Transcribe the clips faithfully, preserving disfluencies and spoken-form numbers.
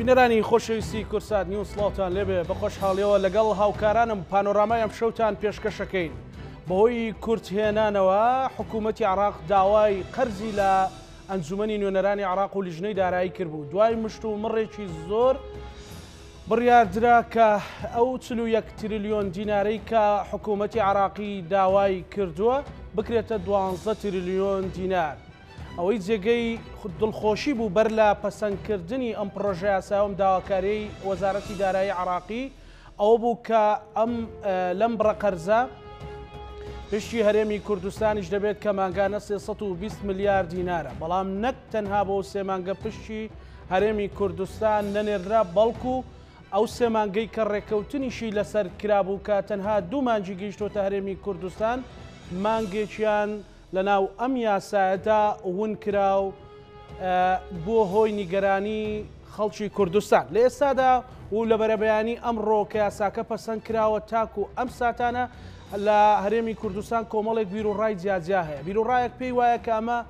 بینەرانی خۆشەویستی کورسات نیوز سڵاوتان لێبێ بە خۆشحاڵیەوە لەگەڵ هاوکارانم پانۆرامای ئەم شەوتان پێشکەشەکەین. بەهۆی کورتهێنانەوە حکوومەتی عێراق داوای قەرزی لە ئەنجومەنی نوێنەرانی عێراق و لیژنەی دارایی کردبوو. دوای مشت و مڕێکی زۆر بڕیاردرا کە ئەو چل و یەک تریلیۆن دینارەی کە حکوومەتی عێراقی داوای کردووە بکرێتە دوانزە تریلیۆن دینار. ئەوەی جێگەی دڵخۆشی بوو بەر لە پەسەندکردنی ئەم پرۆژە یاساوەم داواکاریی وەزارەتی دارایی عێراقی ئەوە بوو کە ئەم لەم بڕە قەرزە پشتی هەرێمی کوردستانیش دەبێت کە مانگانە سێسەد و بیست ملیار دینارە، بەڵام نەک تەنها بۆ سێ مانگە پشتی هەرێمی کوردستان نەنێررا بەڵکو ئەو سێ مانگەی کە ڕێکەوتنیشی لەسەر کرابوو کە تەنها دوو مانجی گەیشتۆتە هەرێمی کوردستان مانگێکیان لەناو ئەم یاسایەدا ون کرا و بۆ هۆی نیگەرانی خەڵکی کوردستان. لە ئێستادا و لە بەرەبەیانی ئەمڕۆ کە یاساکە پەسەند کراوە تاکو ئەم ساتانە لە هەرێمی کوردستان کۆمەڵێک بیرروڕای جیاجیا هەیە. بیرروڕایەک پێی وایە کە ئەمە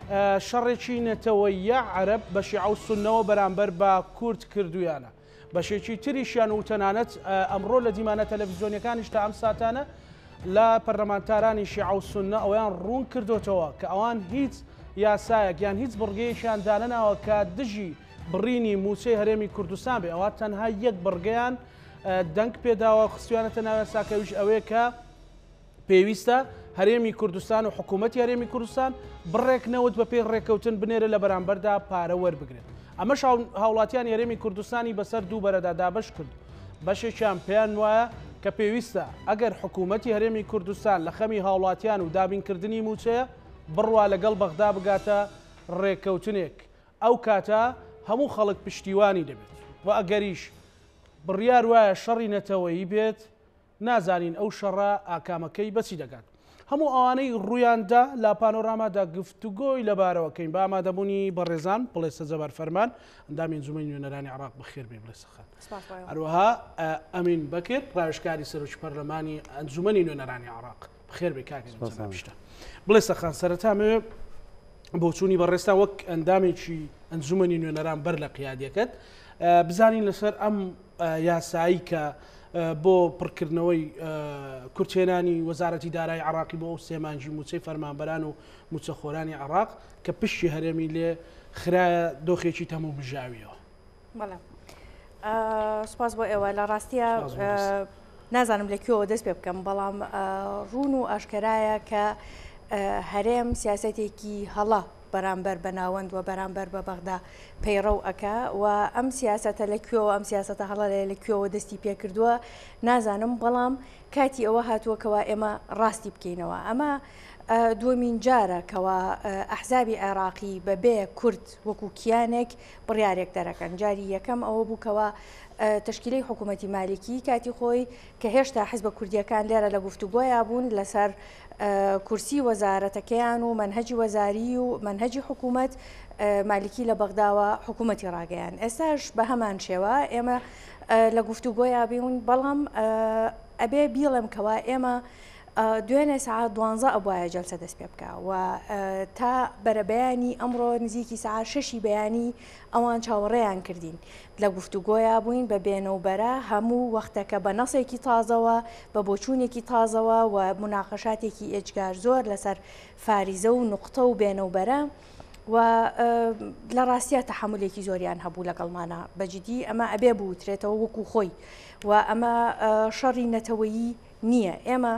شەڕێکی نەتەوەیە عەرەب بە شیعە و سوننەوە بەرامبەر بە کورد کردویانە. بەشێکی تریشیان و تەنانەت ئەمڕۆ لە دیمانە تەلەڤیزیۆنیەکانیش تا ئەم ساتانە لە پەرلەمانتارانی شیعە و سوننە ئەویان ڕوون کردوتەوە کە ئەوان هیچ یاسایەک یان هیچ بڕگەیەکیان دانەناوە کە دژی بڕینی موچەی هەرێمی کوردستان بێ. ئەوە تەنها یەک بڕگەیان دەنگ پێداوە خستویانەتە ناو یاساکەویش ئەوەیە کە پێویستە هەرێمی کوردستان و حکوومەتی هەرێمی کوردستان بڕێک نەوت بە پێی ڕێکەوتن بنێرە لە بەرامبەردا پارە وەربگرێت. ئەمەش هاوڵاتیان هەرێمی کوردستانی بەسەر دوو بەرەدا دابەش کرد. بەشێکیان پێیان وایە کە پێویستە ئەگەر حکوومەتی هەرێمی کوردستان لە خەمی هاوڵاتیان و دابینکردنی موچەیە بڕوا لەگەڵ بەغدا بگاتە ڕێکەوتنێک، ئەو کاتە هەموو خەڵک پشتیوانی دەبێت و ئەگەریش بڕیار وایە شەڕی نەتەوەیی بێت نازانین ئەو شەڕە ئاکامەکەی بەچی دەگات. هەموو ئەوانەی ڕوویاندا لا پانۆرامادا گفتوگۆی لەبارەوەکەین بە ئامادەبوونی بەڕێزان بڵێ سەجەبار فەرمان ئەندامی ئەنجومەنی نوێنەرانی عێراق بەخێر بێ بڵێ سەخان. هەروەها ئەمین بەکر ڕاوێژکاری سەرۆکی پەرلەمانی ئەنجومەنی نوێنەرانی عێراق بەخێر بێ کاکە پشتە. بڵێ سەخان سەرەتا مەوێ بۆ چوونی بەڕێستا وەک ئەندامێکی ئەنجومەنی نوێنەران بەر لە قیادیەکەت بزانین لەسەر ئەم یاسایی کە بۆ پڕکردنەوەی کورتێنانی وەزارەتی دارایی عێراقی بۆ ئەو سێمانجی موچەی فەرمانبەران و موچەخۆرانی عێراق کە پشتی هەرێمی لێ خراە دۆخێکی تەموو بژاویەوە. بەڵێ سوپاس بۆ ئێوە لە ڕاستیە نازانم لەکوێوە دەست پێ بکەم، بەڵام ڕوون و ئاشکرایە کە هەرێم سیاسەتێکی هەڵە بەرامبەر بە ناوەند و بەرامبەر بە بەغدا پەیڕە و ئەکا و ئەم سیاسەتە لەکوێوە ئەم سیاسەتە هەڵە لەکوێوە دەستی پێ کردووە نازانم، بەڵام کاتی ئەوە هاتووەکەوە ئێمە ڕاستی بکەینەوە. ئەمە دووەمین جارە کەوا ئەحزابی عێراقی بەبێ کورد وەکو کیانێک بڕیارێک دەرەکەن. جاری یەکەم ئەوە بووکەوە تشکیلەی حکوومەتی مالیکی کاتی خۆی کە هێشتا حیزبە کوردیەکان لێرە لە گفتوگۆیان بوون لەسەر کورسی وەزارەتەکەیان و منهەجی وەزاری و منهەجی حکوومەت مالیکی لە بەغداوە حکوومەتی ڕاگەیان. ئێستاش بە هەمان شێوە ئێمە لە گفتوگۆیان بوون، بەڵام ئەبێ بیڵێم کەوا ئێمە دوێنێ سعات دوانزە ئەبواە جەلسە دەست پێ بکە و تا بەرەبەیانی ئەمڕۆ نزیکی سعات شەشی بەیانی ئەوان چاوەڕێیان کردین لە گفتوگۆیان بووین بە بێنەوبەرە هەموو وەختەکە بە نەسێکی تازەوە بە بۆچوونێکی تازەوە و مناقەشاتێکی ئێجگار زۆر لەسەر فاریزە و نوقتە و بێنەوبەرە و لە ڕاستیە تەحملێکی زۆریان هەبوو لەگەڵمانە. بەجددی ئەمە ئەبێ بوترێتەوە وەکو خۆی و ئەمە شەڕی نەتەوەیی نییە. ئێمە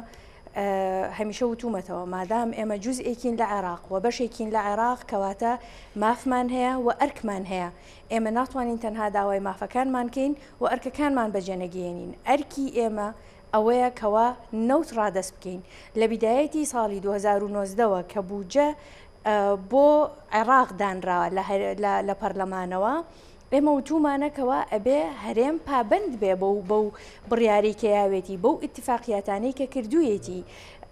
هەمیشە وتومەتەوە مادام ئێمە جوزئێکین لە عێراق و بەشێکین لە عێراق کەواتە مافمان هەیە و ئەرکمان هەیە. ئێمە ناتوانین تەنها داوای مافەکانمانکەین و ئەرکەکانمان بەجێنەگەێنین. ئەرکی ئێمە ئەوەیە کەوا نەوت ڕادەست بکەین. لە بیدایەتی ساڵی دوو هەزار و نۆزدەوە کە بووجە بۆ عێراق دانراوە لە پەرلەمانەوە ئێمە وتومانەکەوە ئەبێ هەرێم پابند بێ بەو بەو بڕیاری کە یاوێتی بەو ئیتفاقیاتانەی کە کردوویەتی.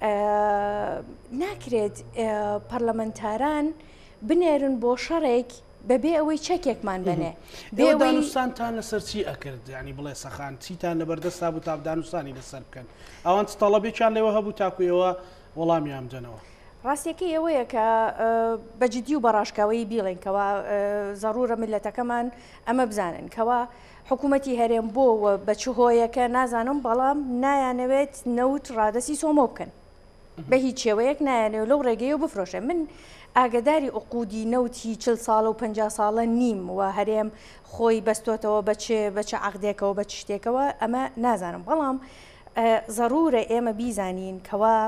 ناکرێت پەرلەمانتاران بنێرن بۆ شەڕێک بەبێ ئەوەی چەکێکمان بنێ. دانوستانتان لەسەر چی ئەکرد؟ ینی بڵێ سەخان چیتان لەبەردەستا بوو تا دانوستانی لەسەر بکەن؟ ئەوان تەڵەبێکیان لێوە هەبوو تاکویەوە وەڵامیان بدەنەوە؟ ڕاستیەکەی ئەوەیە کە بەجددی و بەڕاشکاوی بیڵێنکەوە زەڕورە ملەتەکەمان ئەمە بزانن کەوا حکوومەتی هەرێم بۆ بە چ هۆیەکە نازانم بەڵام نایانەوێت نەوت ڕادەسی سۆمۆ بکەن بە هیچ شێوەیەک نایانێت لەو ڕێگەی و بفرۆشێ من ئاگداری عقودی نەوتی چل ساڵە و پ ساڵە نیم و هەرێم خۆی بەستۆتەوە بەچێ بەچە عقدێکەوە بە شتێکەوە ئەمە نازانم بەڵام زەڕورە ئێمە بیزانین کەوا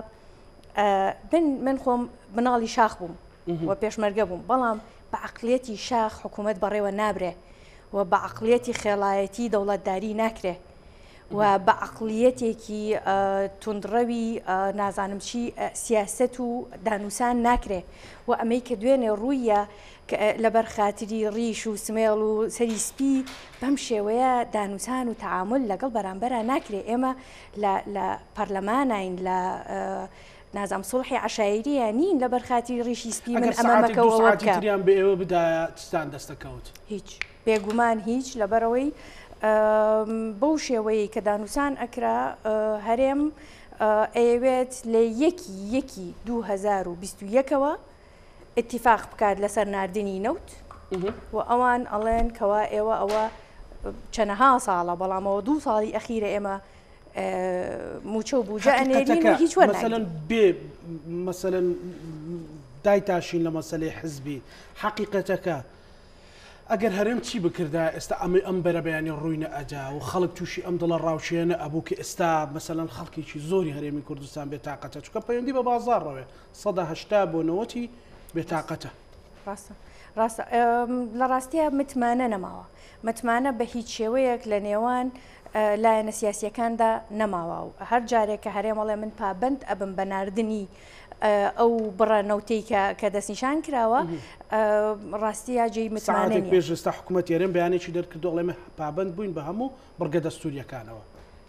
من من خۆم مناڵی شاخ بووم و پێشمەرگە بووم بەڵام بە عقلێتی شاخ حکوومەت بەڕێوە نابرێ و بە عقلێتی خێڵایەتی دەوڵەتداری ناکرێ و بە عقلیەتێکی تونندڕەوی نازانم چی سیاست و دانووسان ناکرێ و ئەمەی کە دوێنێ ڕوویە لەبەر خاتری ڕیش و سمێڵ و سەریسپی بەم شێوەیە دانووسان و تعامل لەگەڵ بەرامبەرە ناکرێ ئێمە لە پەرلەمانین لە نازام سڵحی عشایریە نین لەبەر خاتری ڕیشی سپی من ئەمەمەکەەوە بکەیان بە ئێوە بدایە تستان دەستەکەوت هیچ بێگومان هیچ لەبەرەوەی بەو شێوەیە کە دانووسان ئەکرا هەرێم ئەیەوێت لە یەکی یەکی دوو هەزار و بیست و یەکەوە اتفاق بکات لەسەر ناردنی نەوت و ئەوان ئەڵێن کەوا ئێوە ئەوە چەنەها ساڵە بەڵامەوە دوو ساڵی ئەخیرە ئێمە موچە و بوجە ئەنێرین و هیچ وەرناگرین بێ مەسەلەن دایتاشین لە مەسەلەی حزبی حەقیقەتەکە ئەگەر هەرێم چی بکردا ئێستا ئەمە ئەم بەرە بەیانی ڕووینە ئەجا و خەڵک تووشی ئەم دڵە ڕاوشێنە ئەبوو کە ئێستا مەسەلەن خەڵکێکی زۆری هەرێمی کوردستان بێتاقەتە چکە پەیوەندی بە بازاڕەوێ سەدا هەشتا بۆ نەوەتی بێتاقەتە ڕاستە ڕاستە لە ڕاستیە متمانە نەماوە متمانە بە هیچ شێوەیەک لە نێوان لایەنە سیاسیەکاندا نەماوە و هەر جارێک کە هەرێمەڵێ من پابند ئەبم بە ناردنی ئەو بڕە نەوتەی کە دەستنیشان کراوە ڕاستیە جێی متمانە پێش ئێستا حکوومەت یارێن بەیانێکی دەرکردو ئەڵێمە پابند بووین بە هەموو بڕگە دەستوریەکانەوە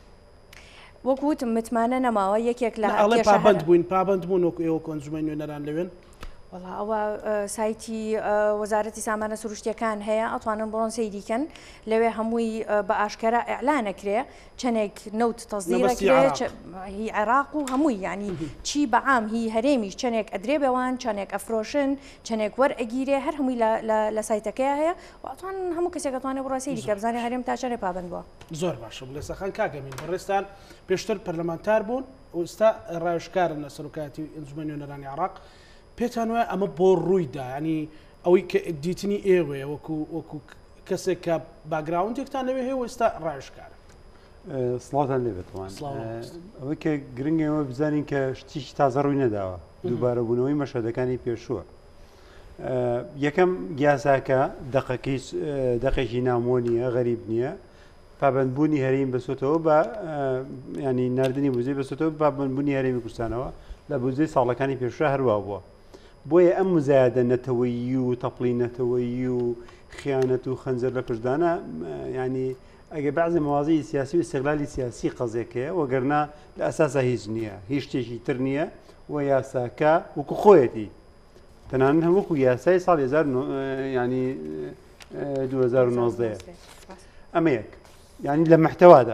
وەکوتم متمانە نەماوە یەکێک لە ئەڵێ پابند بووین پابند بوون وەکو ئێوە کۆنجومەی نوێنەران لەوێن وڵا ئەوە سایتی وەزارەتی سامانە سروشتیەکان هەیە ئەتوانن بڕۆن سەیریکەن لەوێ هەمووی بە ئاشکرا ئەعلانەکرێ چەندێک نەوت تەزدیرەکرێ هی عێراق و هەمووی ینی چی بەعام هی هەرێمیش چەندێک ئەدرێ بێوان چەندێک ئەفرۆشن چەندێک وەرئەگیرێ هەر هەمووی لە سایتەکەی هەیە واتوان هەموو کەسێک دەتوانێت بڕۆ سەیریکە بزانێ هەرێم تا چەندێک پابند بووە زۆر باشە بڵێسەخان کاگەمین بەڕێستان پێشتر پەرلەمانتار بوون و ئێستا ڕایشکارن لە سەرۆکاتی ئەنجومەنی نوێنەرانی عێراق پێتان وایە ئەمە بۆ ڕوویدا ینی ئەوەی کە دیتنی ئێوەیە وەکو وەکو کەسێک کە باگراونندێکتان لەوێ هەیە ئێستا ڕایشکارە سڵاتان لێبێتوان ئەوەی کە گرنگەوە بزانین کە شتیشی تازە ڕووی نەداوە دووبارە بوونەوەی مەشهدەکانی پێشووە یەکەم گیاساکە دەقەکەی دەقێکی نامۆ نیە غەریب نییە پابندبوونی هەرێمی بەسۆتەوە بە ینی نردنی بوزەی بەسۆتەوە پابندبوونی هەرێمی کوردستانەوە لە بوزەی ساڵەکانی پێشوە هەروە بووە بۆیە ئەم مزایدە نەتەوەیی و تەپڵی نەتەوەیی و خیانەت و خەنجەر لە پشتدانە ینی ئەگە بەعزی مەوازی سیاسی و استقلالی سیاسی قەزێکەیە وەگەرنا لە ئەساسە هیچ نییە هیچ شتێکی تر نییە و یاساکە وەکو خۆیەتی تەنانەت هەمووکو یاسای ساڵ ینی دوو هەزار و نۆزدە ئەمە یەک ینی لە محتەوادا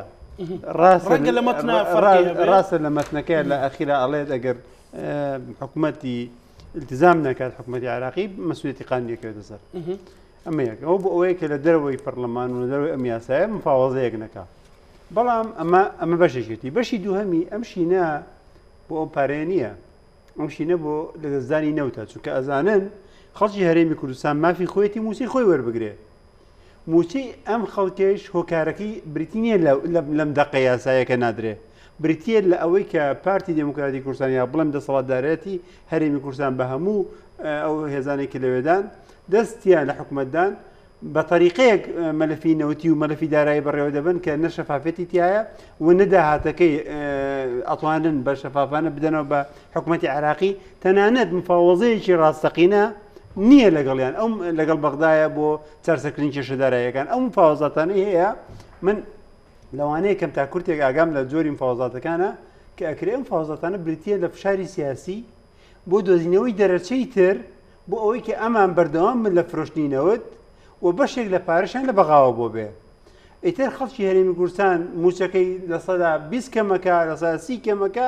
ڕاستە لە مەتنەکەی لە ئەخیرا ئەڵێت ئەگەر حکوومەتی التزام نکات حکوومەتی عراقی مەسئولیەتی قانونی دەکرێتە سەر ئەمە یەک ئەو بۆ ئەوەیە کە لە دەرەوەی پەرلەمان و لە دەرەوەی ئەم یاسایە مفاوەزەیەک نەکا بەڵام ئەمە ئەمە بەشێکێتی بەشی دووهەمی ئەم شینە بۆ ئەو پارەیە نییە ئەم شینە بۆ لە دەستدانی نەوتە چونکە ئەزانن خەڵکی هەرێمی کوردستان مافی خۆیەتی موسی خۆی وەربگرێ موچی ئەم خەڵکێش هۆکارەکەی بریتی نییە لەم دەقە یاسایەکە نادرێ بریتە لە ئەوەی کە پارتی دموکراتی کوردستان یا بڵێم دەسەڵاتدارەتی هەرێمی کوردستان بە هەموو ئەو هێزانێکی لەوێدان دەستیان لە حکوومەتدان بە طریقەیەک مەلەفی نەوتی و مەلەفی دارایی بەڕێوە دەبن کە نە شەفافەتی تایە و نەداهاتەکەی ئەتوانن بە شەفافانە بدەنەوە بە حکوومەتی عراقی تەنانەت مفاوەزەیەکی ڕاستەقینە نییە لەگەڵیان ئەو لەگەڵ بەغدایە بۆ چارسەکردنی کێشەداراییەکان ئەو مفاوەزاتانەی هەیە من لەوانەیە کەم تا کورتێک ئاگام لە جۆری مفاوەزاتەکانە کە ئەکرێ ئەم مفاوەزاتانە بریتە لە فشاری سیاسی بۆ دۆزینەوەی دەرەچەی تر بۆ ئەوەی کە ئەمان بەردەوام من لە فرۆشتنینەوەت و بەشێک لە پارەشان لە بەغاوە بۆ بێ ئیتر خەڵکی هەرێمی کوردستان موچەکەی لە سەدا بیست کەمەکە لە سەدا سی کەمەکە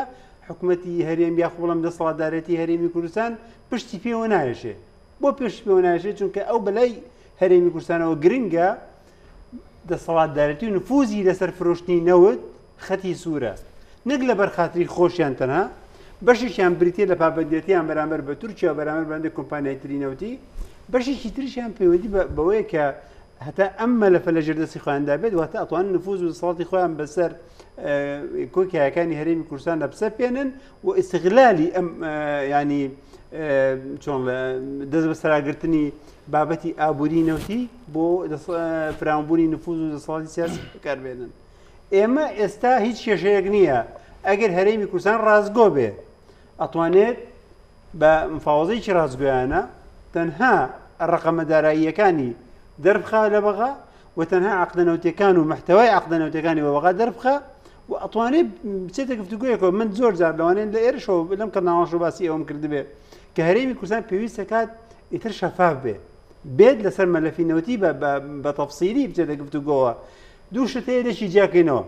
حکوومەتی هەرێم یاخ بڵم دەسەڵاتدارەتی هەرێمی کوردستان پشتی پێوە نایەشێ بۆ پێشت پێوە نایەشێت چونکە ئەو بەلای هەرێمی کوردستانەوە گرنگە دەسەڵاتدارەتی و نفوزی لەسەر فرۆشتنی نەوت خەتی سوورە نەک لە بەرخاتری خۆشیان تەنها بەشیشیان بریتێ لە پابەتێتیان بەرامبەر بە تورکیا بەرامبەر بەندە کۆمپانیای ترینەوتی بەشێکی تریشیان پەیوەندی بەوەیە کە هەتا ئەم مەلەفە لە ژێردەستی خۆیاندا بێت واتە ئەتوانن نفوز و دەسەڵاتی خۆیان بەسەر کۆکیەکانی هەرێمی کوردستان لە بسە پێێنن و ئیستیغلالی ئەم ینی چۆن دەست بە سەراگرتنی بابەتی ئابووری نەوتی بۆ فراوانبوونی نفوز و دەسەڵاتی سیاسی بەکاربێنن ئێمە ئێستا هیچ کێشەیەک نییە ئەگەر هەرێمی کوردستان ڕازگۆ بێ ئەتوانێت بە مفاوەزەیەکی ڕازگۆیانە تەنها ڕقەمەداراییەکانی دەربخا لە بەغا و تەنها عقدەنەوتەکان و محتەوای عقدەنەوتەکانی بە بەغا دەربخە و ئەتوانێت بچێتە گفتوگویەکەوە من زۆر جار لەوانێن لە ئێرشەوە لەم کەناوەش و باسی ئەوم کردبێ کە هەرێمی کوردستان پێویستە کات ئیتر شەفاف بێ بێت لەسەر مەلەفی نەوتی بە تەفسیلی بچێتە گفتوگۆوە دوو شت هەیە لەشی جیاکەینەوە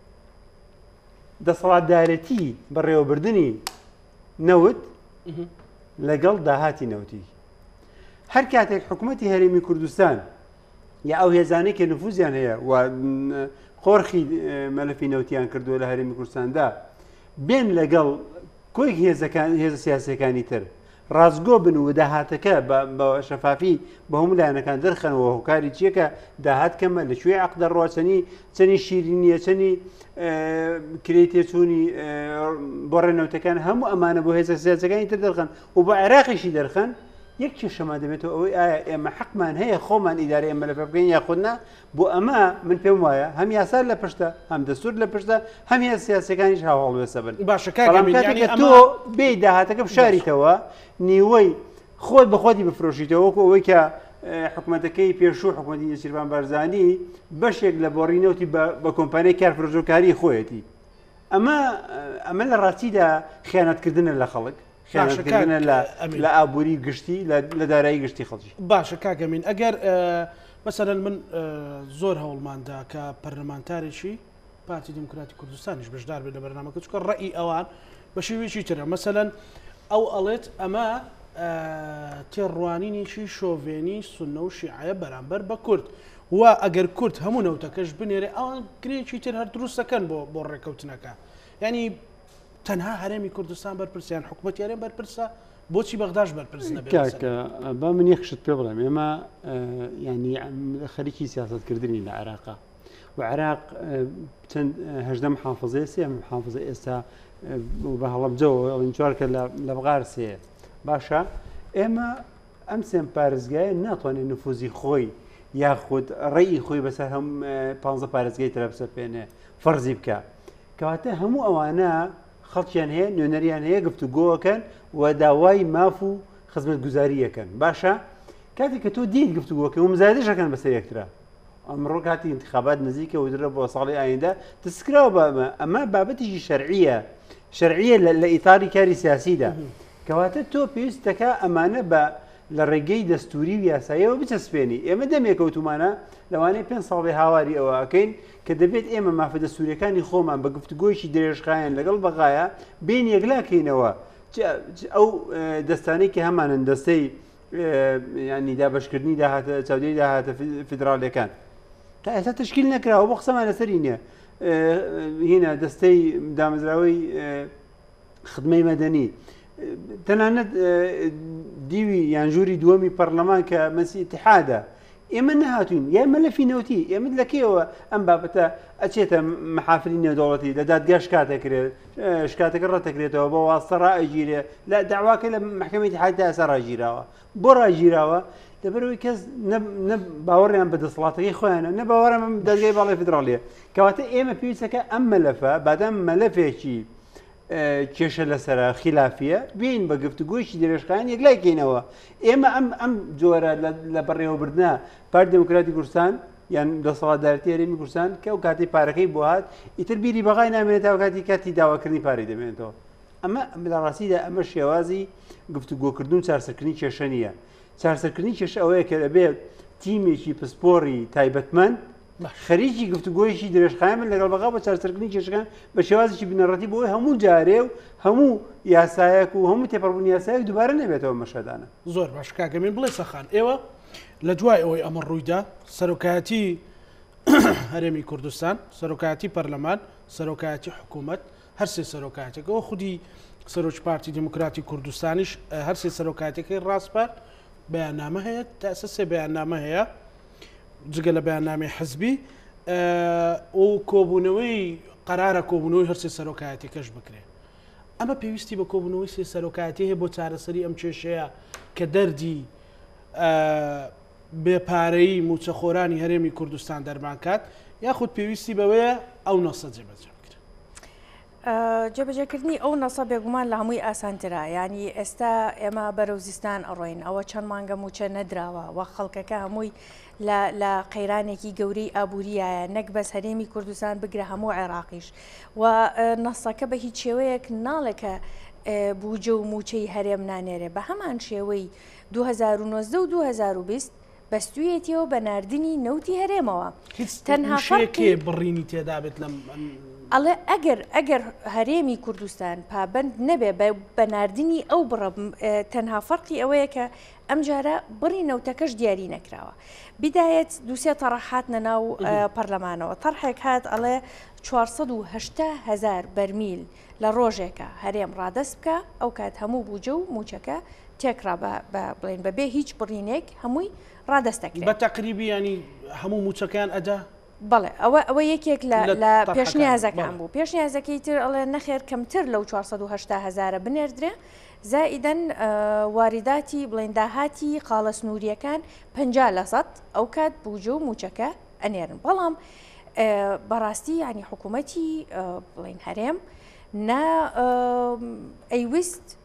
دەسەڵاتدارەتی بەڕێوەبردننی نەوت لەگەڵ داهاتی نەوتی هەر کاتێک حکوومەتی هەرێمی کوردستان یا ئەو هێزانەی کە نفوزیان هەیە و خۆرخی مەلەفی نەوتیان کردووە لە هەرێمی کوردستاندا بێن لەگەڵ کۆی هێزە سیاسەکانی تر ڕازگۆ بن و داهاتەکە بە شەفافی بە هەموو لایەنەکان دەرخەنەوە هۆکاری چیەکە داهات کەمە لەکوێ عەقدە ڕۆچەنی چەنی شیرینیە چەنی کرێی تێچوونی بۆ ڕێنەوتەکان هەموو ئەمانە بۆ هێزە سیاسەکانی تر دەرخەن و بۆ عێراقیشی دەرخەن یەک کێشەمان دەبێتەوە ئەوەی ئایا ئێمە حەقمان هەیە خۆمان ئیدارەی ئەمە لەپێ بکەین یاخودنا بۆ ئەمە من پێم وایە هەم یاسار لە پشتە هەم دەستور لە پشتە هەم هێز سیاسەکانیش هاوڵوێسە بن باشە کاتێکە تۆ بێ داهاتەکە بشاریتەوە نیوەی خۆت بە خۆتی بفرۆشیتەوە وەکو ئەوەی کە حکوومەتەکەی پێشوو حکوومەتی نەسیروان بارزانی بەشێک لە بۆڕینەوتی بە کۆمپانیای کارفرۆشەکاری خۆیەتی ئەمە ئەمە لە ڕاستیدا خیانەتکردنە لە خەڵک خیانەتکردنە لە ئابووری گشتی لە دارایی گشتی خەڵکی باشە کاگەمین ئەگەر مەسەرەن من زۆر هەوڵماندا کە پەرلەمانتارێکی پارتی دموکراتی کوردستانیش بەشدار بێت لە بەرنامەکە چکە ڕێی ئەوان بە شێوەیەکی ترە مەسەلەن ئەو ئەڵێت ئەمە تێڕوانینێکی شۆڤێنی سونە و شیعە بەرامبەر بە کورد و ئەگەر کورد هەموو نەوتەکەش بنێرێ ئەوان گرێکی تر هەر دروستەکەن بۆ بۆ ڕێکەوتنەکە ینی تەنها هەرێمی کوردستان بەرپرسیان حکوومەت یاریان بەرپرسە بۆچی بەغداش بەرپرس نەبێت با من یەکشت پێ بڵێم ئێمە ینی خەریکی سیاسەتکردنی لە عێراقا و عێراق چەند هەژدە محافظەیە سێ محافظە ئێستا بە هەڵەبجەوە چوارکە لە بغار سێ باشە ئێمە ئەم سێم پارێزگایە ناتوانێت نفوزی خۆی یاخود ڕێی خۆی بەسەر هەم پانزە پارێزگای ترە بسە پێێنێ فەرزی بکە کەواتە هەموو ئەوانە خەڵکیان هەیە نوێنەریان هەیە گفتوگۆەکەن و داوای ماف و خزمەت گوزاریەکەن باشە کاتێک کە تۆ دیت گفتوگۆکە و مزایدەشەکەن بەسەر یەکترا ئەمڕۆ کاتی انتخابات نزیکە و درە بۆ ساڵی ئایندا دەستکراوە بەمە ئەمە بابەتیشی شەرعیە شەرعیە لە ئیتاری کاری سیاسیدا کەواتە تۆ پێویستەکە ئەمانە بە لە ڕێگەی دەستوری و یاساییەوە بچەسپێنی ئێمە دەمێکەوتومانە لەوانەیە پێنج ساڵی هاواری ئەوە ئەەکەین کە دەبێت ئێمە مافە دەستوریەکانی خۆمان بە گفتوگۆیشی درێژخایەن لەگەڵ بەغایە بین یەکلاکەینەوە ئەو دەستانەی کە هەمانن دەستەی ینی دابشکردنی داهاتە چاودێری داهاتە فیدراڵیەکان تا ئێستا تشکیل نەکراوە بۆ قسەمان لەسەری نییە هینە دەستەی دامەزراوەی خدمەی مەدەنی تەنانەت دیوی یانژووری دووەمی پەرلەمان کە مەسی اتحادە ئێمە نەهاتوین یا مەلەفی نەوتی ئێمە لەکەیەوە ئەم بابەتە ئەچێتە مەحافلی نێودەوڵەتی لە دادگا شکاتەکرێت شکاتەکە ڕەتەکرێتەوە بۆ واستە ڕائەگیرێ لە داواکە لە محکەمەی اتحاددا ئەسا ڕاگیراوە بۆ ڕاگیراوە لەبەرەوەی کەس باوەڕیان بە دەسەڵاتەکەی خۆیانە نە باوەڕم دەستگای باڵای فیدراڵیە کەواتە ئێمە پێویستەکە ئەم مەلەفە بادەم مەلەفێکی کێشە لەسەر خلافیە بین بە گفتوگۆیشی درێژخایەن یەکلایکەینەوە ئێمە ئەم ئەم جۆرە لە بەڕێوەبردنە پارتی دموکراتی کوردستان یان دەسەڵاتدارەتی هەرێمی کوردستان کە ئەو کاتی پارەکەی بۆ هات ئیتر بیری بەغای نامێنێتەوە کاتی کاتی داواکردنی پارەی دەمێنێتەوە ئەمە لە ڕاستیدا ئەمە شێوازی گفتوگۆکردن چارسەرکردنی کێشە نییە چارسەرکردنی کێشە ئەوەیە کە دەبێت تیمێکی پسپۆڕی تایبەتمەند خەریکی گفتوگۆیشی درێژخایە من لەگەڵ بەغا بە چارچەرکردنی کێشەکان بە شێوازێکی بنەڕەتی بۆی هەموو جارێ و هەموو یاسایەک و هەموو تێپەڕبوونی یاسایەک دووبارە نەبێتەوە مەشەدانە. زۆر باش کاگەمین بڵێ سەخان ئێوە لە دوای ئەوەی ئەمە ڕوویدا سەرۆکایەتی هەرێمی کوردستان، سەرۆکایەتی پەرلەمان، سەرۆکایەتی حکوومەت، هەرسێ سەرۆکایەتێکەوە خودی سەرۆک پارتی دموکراتی کوردستانیش هەرسێ سەرۆکایەتەکەی ڕاستپەر بەیاننامە هەیە تا ئێستا سێ بەیاننامە هەیە جگە لە بەیاننامەی حزبی و کۆبوونەوەی قەرارە کۆبوونەوەی هەرسێ سەرۆکایەتەکەش بکرێ. ئەمە پێویستی بە کۆبوونەوەی سێ سەرۆکایەتی هەیە بۆ چارەسەری ئەم کێشەیە کە دەردی بێپارەیی موچەخۆرانی هەرێمی کوردستان دەرمانکات یاخود پێویستی بەوەیە ئەو نەسە جێبەجێ بکرێت. جێبەجێکردنی ئەو نەسە بێگومان لە هەمووی ئاسانترا، ینی ئێستا ئێمە بەرەو زستان ئەڕۆین، ئەوە چەند مانگە موچە نەدراوە و خەڵکەکە هەمووی لە قەیرانێکی گەورەی ئابوووریایە نەک بەس هەرێمی کوردستان بگرە هەموو عێراقیش و نەسەکە بە هیچ شێوەیەک ناڵێکە بووجە و موچەی هەرێم نانێرێ بە هەمان شێوەی دو هەزار و نۆزدە و دو هەزار و بیست بەستویەتیەوە بە ناردنی نەوتی هەرێمەوە تەنها شەیەکێ بڕینی تێدا بێت لەم ئەڵێ ئەگەر ئەگەر هەرێمی کوردستان پابند نەبێ بە ناردنی ئەو بڕە تەنها فەرقی ئەوەیە کە ئەم جارە بڕی نەوتەکەش دیاری نەکراوە. بیدایەت دووسێ تەڕەحات نەناو پەرلەمانەوە تەڕحێک هات ئەڵێ چوارسەد و هەشتا هەزار بەرمیل لە ڕۆژێکە هەرێم ڕادەست بکە ئەو کات هەموو بووجە و موچەکە تێکرا بڵێن بەبێ هیچ بڕینێک هەمووی ڕادەستەکرێت بە تەقریبی ینی هەموو موچەکان ئەدا. بەڵێ ئەوە ئەوە یەکێک لە پێشنیازەکان بوو. پێشنیازەکەی تر ئەڵێ نەخێر کەمتر لەو چوارسەد و هەشتا هەزارە بنێردرێ زائیدەن واریداتی بڵێن داهاتی قاڵە سنووریەکان پەنجا لە سەد ئەو کات بووجە و موچەکە ئەنێرن. بەڵام بەڕاستی ینی حکوومەتی بڵێن هەرێم نا ئەیویست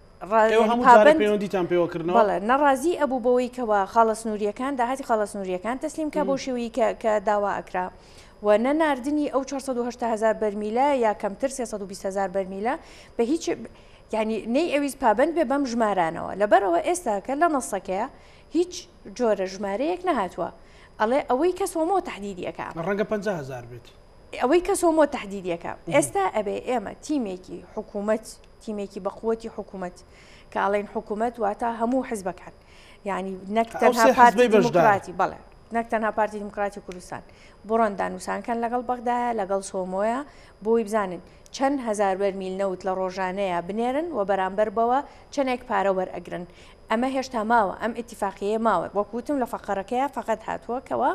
پێوەکردنەوە نەڕازی ئەبوو بەوەی کەەوە خاڵە سنووریەکان داهاتی خاڵە سنووریەکان تەسلیم کە بۆ شێوەیە کە داوا ئەکرا و نەناردنی ئەو چوارسەد و هەشتا هەزار بەرمیلە یا کەمتر سێسەد و بیست هەزار بەرمیلە بە هیچ ینی نەی ئەویست پابند بێ بەم ژمارانەوە لەبەرەوە ئێستاکە لە نەسەکەیە هیچ جۆرە ژمارەیەک نەهاتووە ئەڵێ ئەوەی کە سۆمۆ تەحدیدیەکە ڕەنگە پەنجا هەزار بێت ئەوەی کە سۆمۆ تەحدیدیەکە ئێستا ئەبێ ئێمە تیمێکی حکوومەت تیمێکی بەقوەتی حکوومەت کە ئاڵێن حکوومەت واتە هەموو حزبەکان ینی نەک تەنها پارتی دموکراتی بەڵێ نەک تەنها پارتی دموکراتی کوردستان بڕۆن دانووسانکەن لەگەڵ بەغدایە لەگەڵ سۆمۆیە بۆی بزانن چەند هەزار بەرمیل نەوت لە ڕۆژانەیە بنێرن و بەرامبەر بەوە چەندێک پارە وەرئەگرن. ئەمە هێشتا ماوە ئەم ئیتیفاقیە ماوە وەکوتم لە فەقەرەکەیە فقط هاتووە کەوە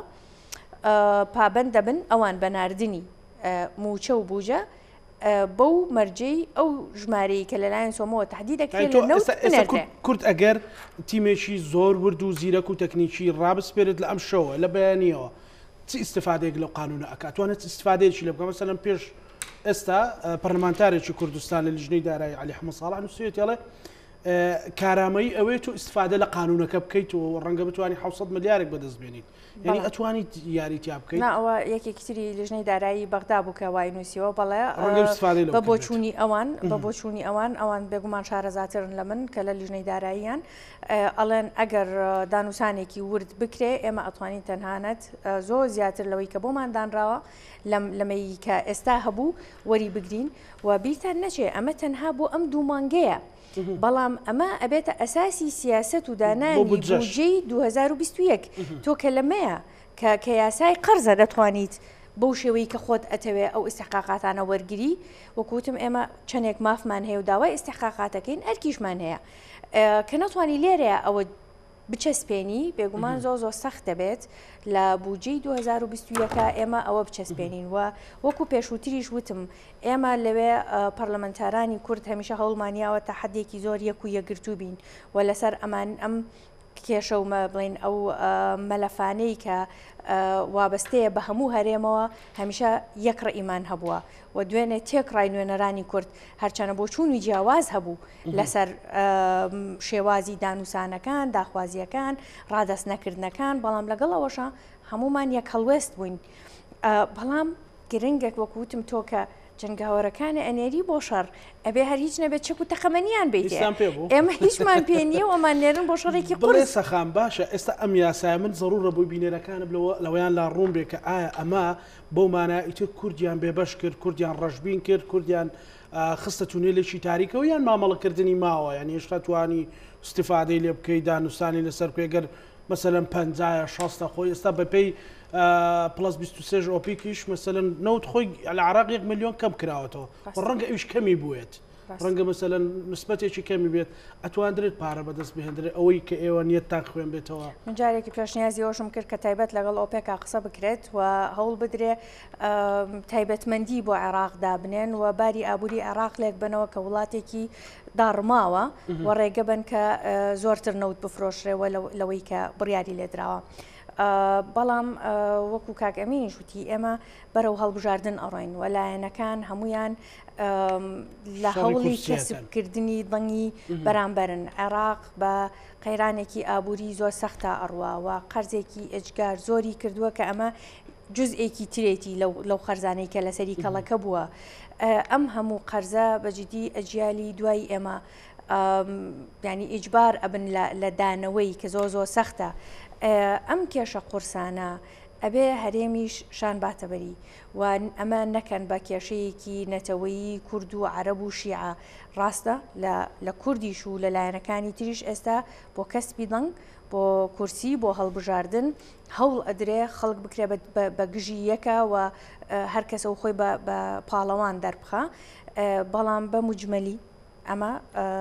پابند دەبن ئەوان بە ناردنی موچە و بووجە بەو مەرجەی ئەو ژمارەی کە لەلایەن سۆمەوە تهدید دەکرێت لە نەوت کورد ئەگەر تیمێکی زۆر ورد و زیرەک و تەکنیکی ڕابسپێرێت لە ئەم شەوە لە بەیانیەوە چی ئیسفادەیەک لەو قانونە ئەکاتوانێت ئیسفادەیەکی لە بکە مەسەلەن پێش ئێستا پەرلەمانتارێکی کوردستان لە لیژنەی دارایی عەلی حەمەد ساڵح نووسێت ئەڵێ کارامەیی ئەوەی تۆ ئیسفادە لە قانونەکە بکەیت و ڕەنگە بتوانانی حوسەد ملیارێک بەدەست بێنیت یعنی ئەتوانیت یاریتیا بکەیت. ئەوە یەکێکی تری لیژنەی دارایی بەغدا بوو کە وای نووسیەوە بەڵێ بە بۆچوونی ئەوان بە بۆچوونی ئەوان ئەوان بێگومان شارەزاترن لە من کە لە لیژنەی داراییان ئەڵێن ئەگەر دانووسانێکی ورد بکرێ ئێمە ئەتوانین تەنهانەت زۆر زیاتر لەوەی کە بۆمان دانراوە لەمەی کە ئێستا هەبوو وەری بگرین و بیرتان نەچێ ئەمە تەنها بۆ ئەم دوو مانگەیە. بەڵام ئەمە ئەبێتە ئەساسی سیاست و دانانی بودجەی دو هەزار و بیست و یەک تۆ کە لەمەیە کە یاسای قەرزە دەتوانیت بەو شێوەی کە خۆت ئەتەوێ ئەو ئیستحقاقاتانە وەرگری وەکوتم ئێمە چەندێک مافمان هەیە و داوای ئیستحقاقاتەکەین ئەرکیشمان هەیە کە نەتوانی لێرەیە ئەوە بچەسپێنی بێگومان زۆ زۆر سەخت دەبێت لە بودجەی دو هەزار و بیست و یەک ئێمە ئەوە بچەسپێنین و وەکو پێشووتریش وتم ئێمە لەوێ پەرلەمەنتارانی کورد هەمیشە هەوڵمانیاوە تا حەدێکی زۆر یەک و یەکگرتوو بین و لەسەر ئەمان ئەم کێشە و بڵێن ئەو مەلەفانەی کە وابەستەیە بە هەموو هەرێمەوە هەمیشە یەک ڕئیمان هەبووە و دوێنێ تێکڕای نوێنەرانی کورد هەرچەنە بۆ چوونی جیاواز هەبوو لەسەر شێوازی دانووسانەکان داخوازیەکان ڕادەست نەکردنەکان بەڵام لەگەڵ ئەوەشە هەمومان یەک هەڵوێست بووین بەڵام گرنگێک وەکوتم تۆ کە جنگاوەرەکانی ئەنێری بۆ شەڕ ئەبێ هەر هیچ نەبێت چەک و تەخەمەنیان بیت ئێمە هیچمان پێ نییە ئەمان نێرن بۆ شەڕێکی بڵێ سەخان باشە ئێستا ئەم یاسای من زەڕورە بۆی بینێرەکانە لەوەیان لا ڕوون بێ کە ئایا ئەمە بۆ مانە ئیتر کوردیان بێبەش کرد کوردیان ڕەشبین کرد کوردیان خستە تونێلێکی تاریکەوە یان مامەڵەکردنی ماوە یان هێشتا توانی استیفادەی لێ بکەی دانووسانی لەسەر کوێگەر مەسەلەن پەنجایە شەستە خۆی ئێستا بەپێی پلس بیست و سێ ئۆپیکیش مەسەلەن نەوت خۆی لە عراق یەک میلیۆن کەم کراوەتەوە ڕەنگە ئەویش کەمی بووێت ڕەنگە مەسەلەن نسبەتێکی کەمی بێت ئەتوانرێت پارە بەدەست بهێنرێت ئەوەی کە ئێوە نیەتتان خوێن بێتەوە. من جارێکی پێشنیازی ئەوشم کرد کە تایبەت لەگەڵ ئۆپێکا قسە بکرێت و هەوڵ بدرێ تایبەتمەندی بۆ عێراق دابنێن و باری ئابووری عێراق لێک بنەوە کە وڵاتێکی داڕماوە و ڕێگە بن کە زۆرتر نەوت بفرۆشرێەوە لەوەی کە بڕیاری لێدراوە. بەڵام وەکو کاک ئەمینیش وتی ئێمە بەرەو هەڵبژاردن ئەڕۆین و لایەنەکان هەمویان لە هەوڵی کەسبکردنی دڵنگی بەرامبەرن. عێراق بە قەیرانێکی ئابووری زۆر سەختە ئەڕوا و قەرزێکی ئەجگار زۆری کردووە کە ئەمە جزئێکی ترێتی لەو خەرزانەی کە لەسەری کەڵەکە بووە. ئەم هەموو قەرزە بەجددی ئەجیالی دوای ئێمە ینی ئیجبار ئەبن لە دانەوەی کە زۆ زۆر سەختە. ئەم کێشە قورسانە ئەبێ هەرێمیش شان باتەبەری و ئەمە نەکەن بە کێشەیەکی نەتەوەیی کورد و عەرەب و شیعە. ڕاستە لە کوردیش و لە لایەنەکانی تریش ئێستا بۆ کەسبی دڵنگ بۆ کورسی بۆ هەڵبژاردن هەوڵ ئەدرێ خەڵک بکرێ بە گژی یەکە و هەر کەسە و خۆی بە پاڵەوان دەربخە. بەڵام بە موجمەلی ئەمە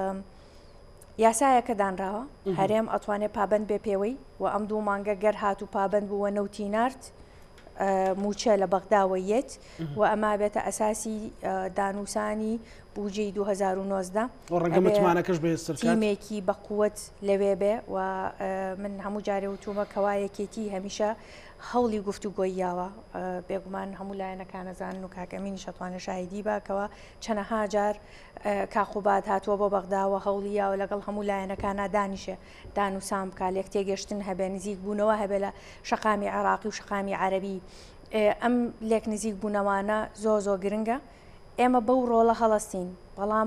یاسایەکە دانراوە هەرێم ئەتوانێت پابند بێ پێوەی و ئەم دوو مانگە گەر هات و پابند بووە نەوتی نارد موچە لە بەغداوە یەت و ئەما بێتە ئەساسی دانووسانی بوجەی دوو هەزار و نۆزدە ڕەنگەمەتوانەکەش بێستر تیمێکی بەقووەت لەوێ بێ و من هەموو جارێ وتومە کەوایەکێتی هەمیشە هەوڵی گفتوگۆییاوە بێگومان هەموو لایەنەکانەزانن و کاکەمینی شەتوانە شایدی باکەوە چەنەها جار کاخوبات هاتووە بۆ بەغداوە هەوڵیاوە لەگەڵ هەموو لایەنەکانە دانیشێ دانووسان بکە لێک تێگەشتن هەبێ نزیک بوونەوە هەبێ لە شەقامی عێراقی و شەقامی عەرەبی. ئەم لێک نزیک بوونەوانە زۆ زۆ گرنگە. ئێمە بەو ڕۆڵە هەڵەستین بەڵام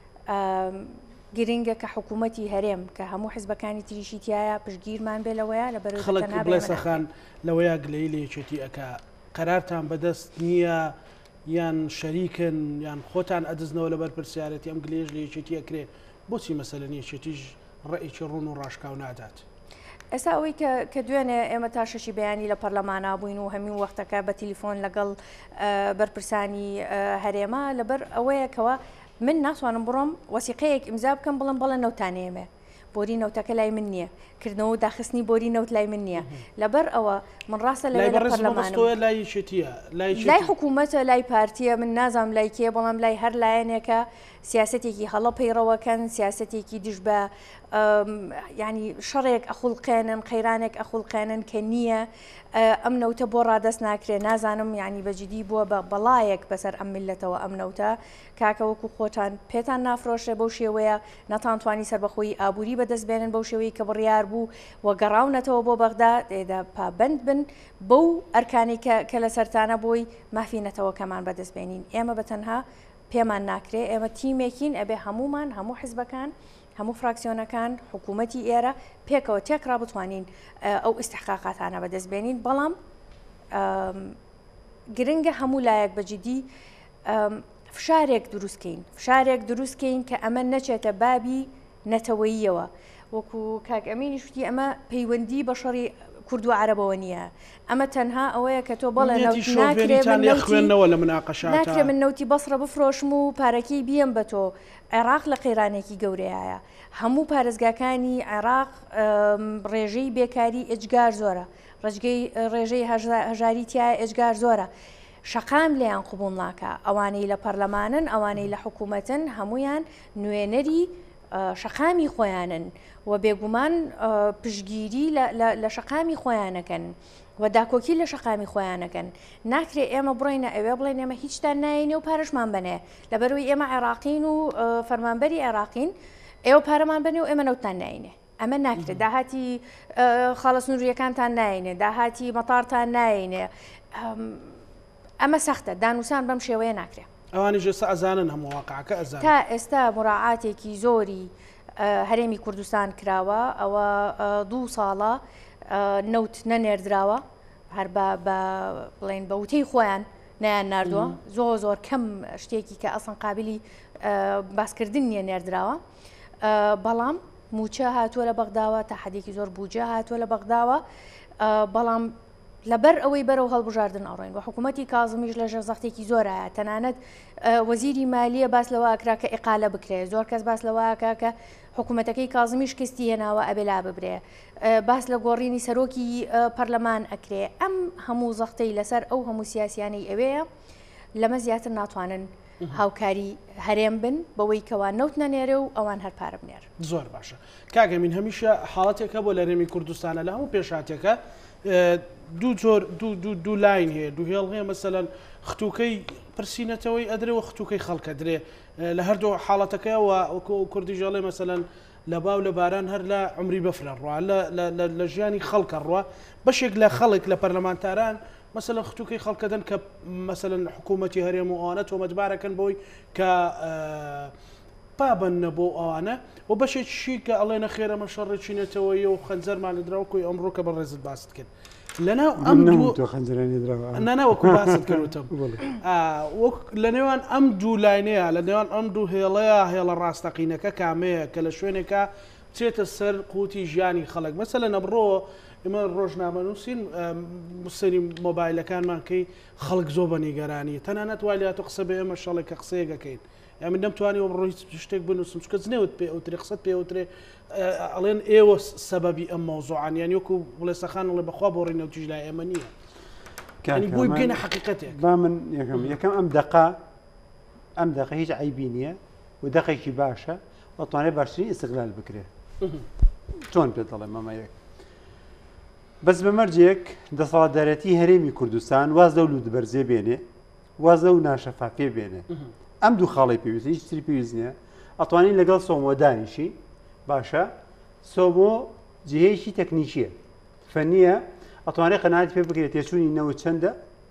گرنگە کە حکوومەتی هەرێم کە هەموو حیزبەکانی تریشی تایە پشگیرمان بێ لەوەیە لە بەر خەڵک بڵێ سەخان لەوەیە گلەی لێچێتی ئەکا قەرارتان بەدەست نییە یان شەریکن یان خۆتان ئەدزنەوە لە بەر پرسیارەتی ئەم گلێژ لێچێتی ئەکرێ بۆچی مەسەلە نیەچێتیش ڕێیکی ڕوون و ڕاشکاو نادات. ئێستا ئەوەی کە دوێنێ ئێمە تا شەشی بەیانی لە پەرلەمانە بووین و هەموو وەختەکە بە تەلیفۆن لەگەڵ بەرپرسانی هەرێما لەبەر ئەوەیەکەوە من ناتوانم بڕۆم وەسیقەیەک ئیمزا بکەم بڵم بەڵێ نەوتانەیەمێ بۆری نەوتەکە لای من نییە کردنەوە داخستنی بۆری نەوت لای من نییە لەبەر ئەوە من ڕاستە لە پەرلەمانە لای حکوومەتە لای پارتیە من نازام لای کێ بەڵام لای هەر لایەنێکە سیاسەتێکی هەڵە پەیڕەوەکەن سیاسەتێکی دژ بە ینی شەڕێک ئەخولقێنن قەیرانێک ئەخولقێنن کە نییە ئەم نەوتە بۆ ڕادەست ناکرێ نازانم ینی بەجددی بووە بە بەڵایەک بەسەر ئەم میلەتەوە ئەم نەوتە کاکە وەکو خۆتان پێتان نافرۆشێ بەو شێوەیە نەتانتوانی سەربەخۆی ئابووری بەدەستبێنن بەو شێوەیە کە بڕیار بوو و گەڕاونەتەوە بۆ بەغدا تێدا پابند بن بەو ئەرکانی کە لە سەرتانە بۆی مافینەتەوەکەمان بەدەستبێنین. ئێمە بەتەنها پێمان ناکرێ ئێمە تیمێکین ئەبێ هەمومان هەموو حیزبەکان هەموو فراکسیۆنەکان حکوومەتی ئێرە پێکەوە تێکرا بتوانین ئەو ئیستحقاقاتانە بەدەستبێنین. بەڵام گرنگە هەموو لایەک بەجددی فشارێک دروستکەین فشارێک دروستکەین کە ئەمە نەچێتە بابی نەتەوەییەوە وەکو کاک ئەمینی شتی ئەمە پەیوەندی بە شەڕی کورد و عەرەبەوە نییە ئەمە تەنها ئەوەیە کە تۆ بەڵێ ناکرێ من نەوتی بەسڕە بفرۆشم و پارەکەی بیەم بە تۆ. عێراق لە قەیرانێکی گەورەیە هەموو پارێزگاکانی عێراق ڕێژەی بێکاری ئەجگار زۆرە ڕێژگەی ڕێژەی هەژاری تایە ئەجگار زۆرە شەقام لێیان قوبوڵ ناکە ئەوانەی لە پەرلەمانن ئەوانەی لە حکوومەتن هەمویان نوێنەری شەقامی خۆیانن و بێگومان پشگیری لە شەقامی خۆیانەکەن و داکۆکی لە شەقامی خۆیانەکەن. ناکرێ ئێمە بڕۆینە ئەوێ بڵێن ئێمە هیچتان ناینێ و پارەشمان بنێ لەبەرەوەی ئێمە عێراقین و فەرمانبەری عێراقین ئێوە پارەمان بنێ و ئێمە نەوتان ناینێ. ئەمە ناکرێت داهاتی خاڵە سنووریەکانتان ناینێ داهاتی مەتارتان ناینێ ئەمە سەختە دانووسان بەم شێوەیە ناکرێت ئەوانی ژێستا ئەزانن هەموو واقعەکە ئەزان تا ئێستا مراعاتێکی زۆری هەرێمی کوردستان کراوە ئەوە دوو ساڵە نەوت نەنێردراوە هەر بە بڵێن بە وتەی خۆیان نیان نردووە زۆر زۆر کەم شتێکی کە ئەسڵ قابلی باسکردن نیە نێردراوە بەڵام موچە هاتووە لە بەغداوە تا حەدێکی زۆر بوجە هاتووە لە بەغداوە بەڵام لەبەر ئەوەی بەرەو هەڵبژاردن ئەڕۆین و حکوومەتی کازمیش لە ژەرزەختێکی زۆرە تەنانەت وەزیری مالیە باس لەوە ئەکرا کە ئیقالە بکرێت زۆر کەس باس لەوەکە کە حکوومەتەکەی کازمیش کەستی هێناوە ئەبێلا ببرێ باس لە گۆڕینی سەرۆکی پەرلەمان ئەکرێ ئەم هەموو زەختەی لەسەر ئەو هەموو سیاسیانەی ئەوەیە لەمە زیاتر ناتوانن هاوکاری هەرێم بن بەوەی کەوان نەوت نەنێرە و ئەوان هەرپارە بنێر زۆر باشە کاگەمین هەمیشە حاڵەتێکە بۆ لە هەرێمی کوردستانە لە هەموو پێشاتێکە دوو جۆر دوو لاین هەیە دوو هێڵ هەیە مەسەلەن ختووکەی پرسیینەتەوەی ئەدرێەوە ختووکەی خەڵکە درێ لە هەردوو حاڵەتەکەەوە کوردی ژەڵێ مەسەلەن لە باو لە باران هەر لە عمری بەفرە ڕوا لە ژیانی خەڵکە ڕوا بەشێک لە خەڵک لە پەرلەمانتاران مەسەلەن ختووکەی خەڵکەدەن کە مەسەلەن حکوومەتی هەرێم و ئەوانە تۆمەتبارەکەن بۆی کە پابەن نەبوو ئەوانە و بەشێکشی کە ئەڵێنە خێرەمە شەڕێکچینێتەوەی و خەنجەرمان لەدراوەکوی ئەمڕۆ کە بە ڕێزت باست کرد لەناو ئەم ناناوەکو باست کردوتم لە نێوان ئەم دوو لاینەیە لە نێوان ئەم دوو هێڵەیە هێڵە ڕاستەقینەکە کامەیە کە لە شوێنێکە چێتە سەر قوتی ژیانی خەڵک مەسەلە نەبڕۆ ئمە ڕۆژنامە نووسین سەری مۆبایلەکانمان کەی خەڵک زۆر بە نیگەرانی تەنانەت وای لاتۆ قسە بێ ئێمە شەڵێک کە قسەیەکەکەین یا من نەمتوانی وە بڕۆ هیچ شتێک بنووسم چکە زنێوت پێ ئەوترێ قسەت پێوترێ ئەڵێن ئێوە سەبەبی ئەم مەوزوعان یان وەکو بڵێسەخان ئەڵێ بەخوا بۆ ڕێنەوتیش لای ئێمە نییە بۆی بگەینە حەقیقەتێک با من یەکەم یەکەم ئەم دەقا ئەم دەقە هیچ عیبی نییە و دەقێکی باشە ئەتوانێت باشترین ئیستیغلال بکرێت چۆن پێ دەڵێ مەمە یەک بەس بەمەرجێک دەسەڵاتدارەتی هەرێمی کوردستان واز لەو لوودبەرزێ بێنێ واز لەو ناشەفافێ بێنێ ئەم دوو خاڵی پێویست هیچ تری پێویست نییە ئەتوانین لەگەڵ سۆمۆ دانیشی باشە سۆمۆ جهەیەکی تەکنیکیە فەنیە ئەتوانێت قەناعەتی پێ بکرێت تێچوونی نەوت چەندە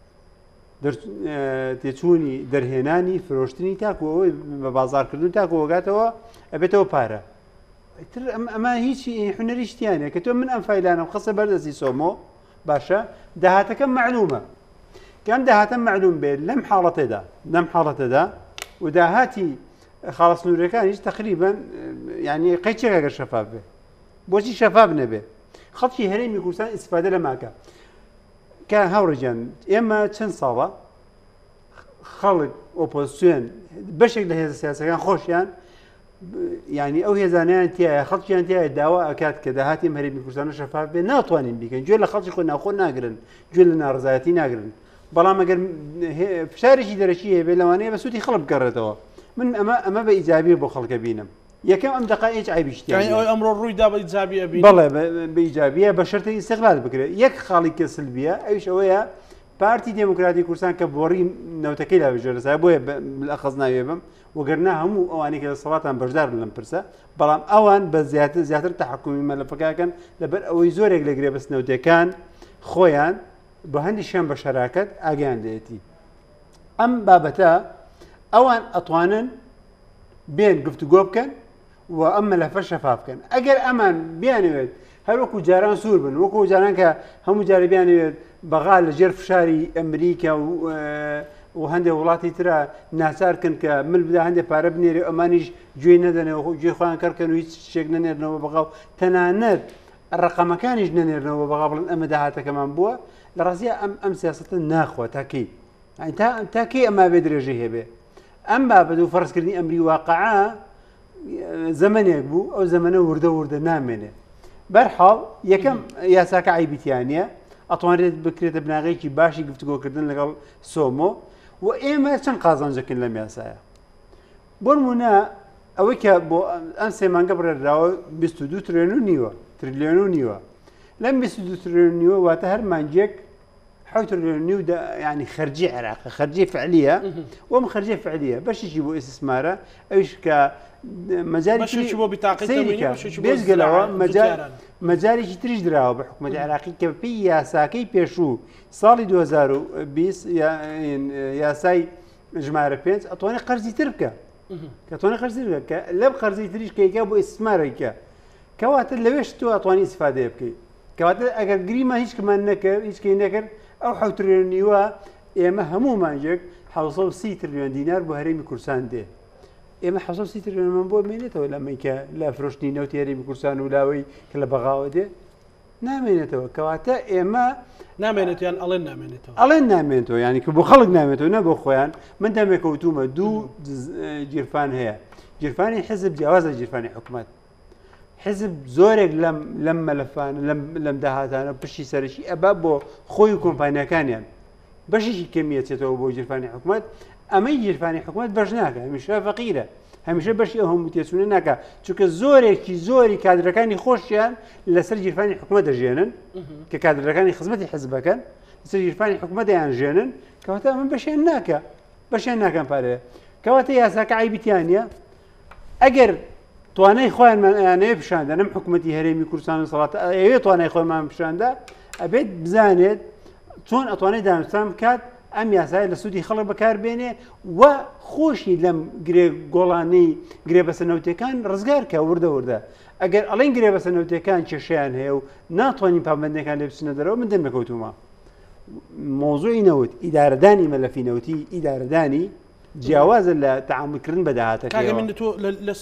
تێچوونی دەرهێنانی فرۆشتنی تاکو ئەوەی بە بازارکردن تاکو وەگاتەوە ئەبێتەوە پارە تر ئەمە هیچی حونەری شتیانە کە تۆ من ئەم فایلانە خەسە بەردەستی سۆمۆ باشە داهاتەکەم معلومە کەم داهاتە معلوم بێت لەم حاڵەتێدا لەم حاڵەتەدا و داهاتی خاڵس نورەکانیش تقریبا یعنی قەیچێکەگە شەفاف بێ بۆچی شەفاف نەبێ خەڵکی هەرێمی کوردستان ئیسفادە لە ماکە کە هاوڕێجان ئێمە چەند ساڵە خەڵک ئۆپۆزیسیۆن بەشێک لە هێزە سیاسەکان خۆشیان ینی ئەو هێزانیان تایە خەڵکیان تایە داوا ئەکات کە داهاتی هەرێمی کوردستانە شەفاف بێ ناتوانین بیکەن گوێ لە خەڵکی خۆ ناخۆ ناگرن گوێ لە ناڕزایەتی ناگرن بەڵام ئەگەر فشارێکی دەرەکی هەیە بێ لەوانەیە بە سوودی خەڵک بگەڕێتەوە من ئەمە ئەمە بە ئیجابی بۆ خەڵکە بینم یەکەم ئەم دقا هیچ عیبی شتیان ئەمڕۆ ڕوویدا بە ئیجابیە بین بەڵێ بە ئیجابیە بە شەرتێکی ئیستیغلال بکرێت یەک خاڵی کە سلبیە ئەویش ئەوەیە پارتی دموکراتی کوردستان کە بۆڕی نەوتەکەی لاوێژێرەسا بۆیە ئەخەز ناوێ بم وەگەرنا هەموو ئەوانەی کە دەسەڵاتان بەشدار لەم پرسە بەڵام ئەوان بە زیاتر زیاتر تەحکومی مەلەفەکەکەن لەبەر ئەوەی زۆرێک لەگرێ بەس نەوتەکان خۆیان بە هەندێکیان بە شەراکەت ئاگیان لێتی ئەم بابەتە ئەوان ئەتوانن بێن گفتوگۆ بکەن و ئەم مەلەفە شەفاف بکەن ئەگەر ئەمان بیانوێت هەر وەکو جاران سوور بن وەکو جاران کە هەموو جارە بیانوێت بەغا لە ژێر فشاری ئەمریکا و هەندێک وڵاتی ترە ناچارکن کە مل بدا هەندێک پارە بنێرێ ئەمانیش گوێی نەدەنەوە گوێ خۆیان کەرکەن و هیچ شتێک نەنێرنەوە بەغا و تەنانەت ڕقەمەکانیش نەنێرنەوە بەغا بڵێن ئەمە داهاتەکەمان بووە لە ڕاستیە ئەم ئەم سیاسەتە ناخوە تاکەی تاکەی ئەما بێ درێژەی هەبێ ئەم بابەت و فەرزکردنی ئەمری واقعا زەمانێک بوو ئەو زەمانە وردە وردە نامێنێ بەرحاڵ یەکەم یاساکە عیبیتیانە ئەتوانێت بکرێتە بناغەیەکی باشی گفتوگۆکردن لەگەڵ سۆمۆ و ئێمە چەند قازانجەکەن لەم یاسایە بۆ نمونە ئەوەی کە بۆ ئەم سێ مانگە بڕێراوە بیست و دوو تریلیۆن و نیوە تریلیۆن و نیوە لەم بیست و دوو تریلیۆن نیوە واتە هەر مانگێک حوت نيو يعني خرجي عراق خرجي فعليه وم خرجي فعليه باش يجيبوا استثماره ايش ك مجال باش يجيبوا بطاقه تموينيه باش يجيبوا قالوا مجال مجال تريج دراو بحكومه العراقي كبي يا ساكي بيشو صالي ألفين وبيست يا يا ساي جماعه بينس اطوني قرضي تركه كطوني قرضي تركه لا قرضي تريج كي جابوا استثمار كا كواتر لويش تو اطوني استفاده بكي كواتر اگر جريما هيش كمان نكر هيش كي نكر او حوت تريليون اما همو مانجك حوصل ستة تريليون دينار بهريم كورسان دي اما حوصل ستة تريليون من بو مينته ولا ميكا لا فروشني نو تيري بكورسان ولاوي كلا بغاو دي نامينته كواتا اما نامينته يعني الين نامينته الين نامينته يعني كبو خلق نامينته نبو خويان من دام كوتوما دو جيرفان هي جيرفاني حزب جواز جيرفاني حكومات حزب زورك لم لم ملفان لم لم دهاتانا بشي سرشي ابابو خوي كومبانيا كان يعني بشي كميه تو بو جيرفاني حكومات اما جيرفاني حكومات برجناك مش فقيره همیشه باشی هم متیسونه نکه چون زوری کی زوری کادرکانی خوشیان لسر جیرفانی حکومت جنن که کادرکانی خدمتی حزب کن لسر جیرفانی حکومت یان جنن که وقتا من باشی نکه باشی نکن پاره که وقتا یاساک عیبتیانیه اگر توانای خوان من یعنی بشنده نم حکومتی هریمی کردستان صلات ایه توانای خوان من بشنده ابد بزاند چون اتوانای دانستم کات ام یاسای لسودی خلق بکار بینه و خوشی لم گری گولانی گری بس نوتکان رزگار که ورده ورده اگر الان گری بس نوتکان چشیان هیو ناتوانی پابند کان لبس نداره من دم نکوتوما موضوعی نوت اداره دانی ملفی نوتی اداره دانی جواز التعامل كرن بدهاتك كاغا من تو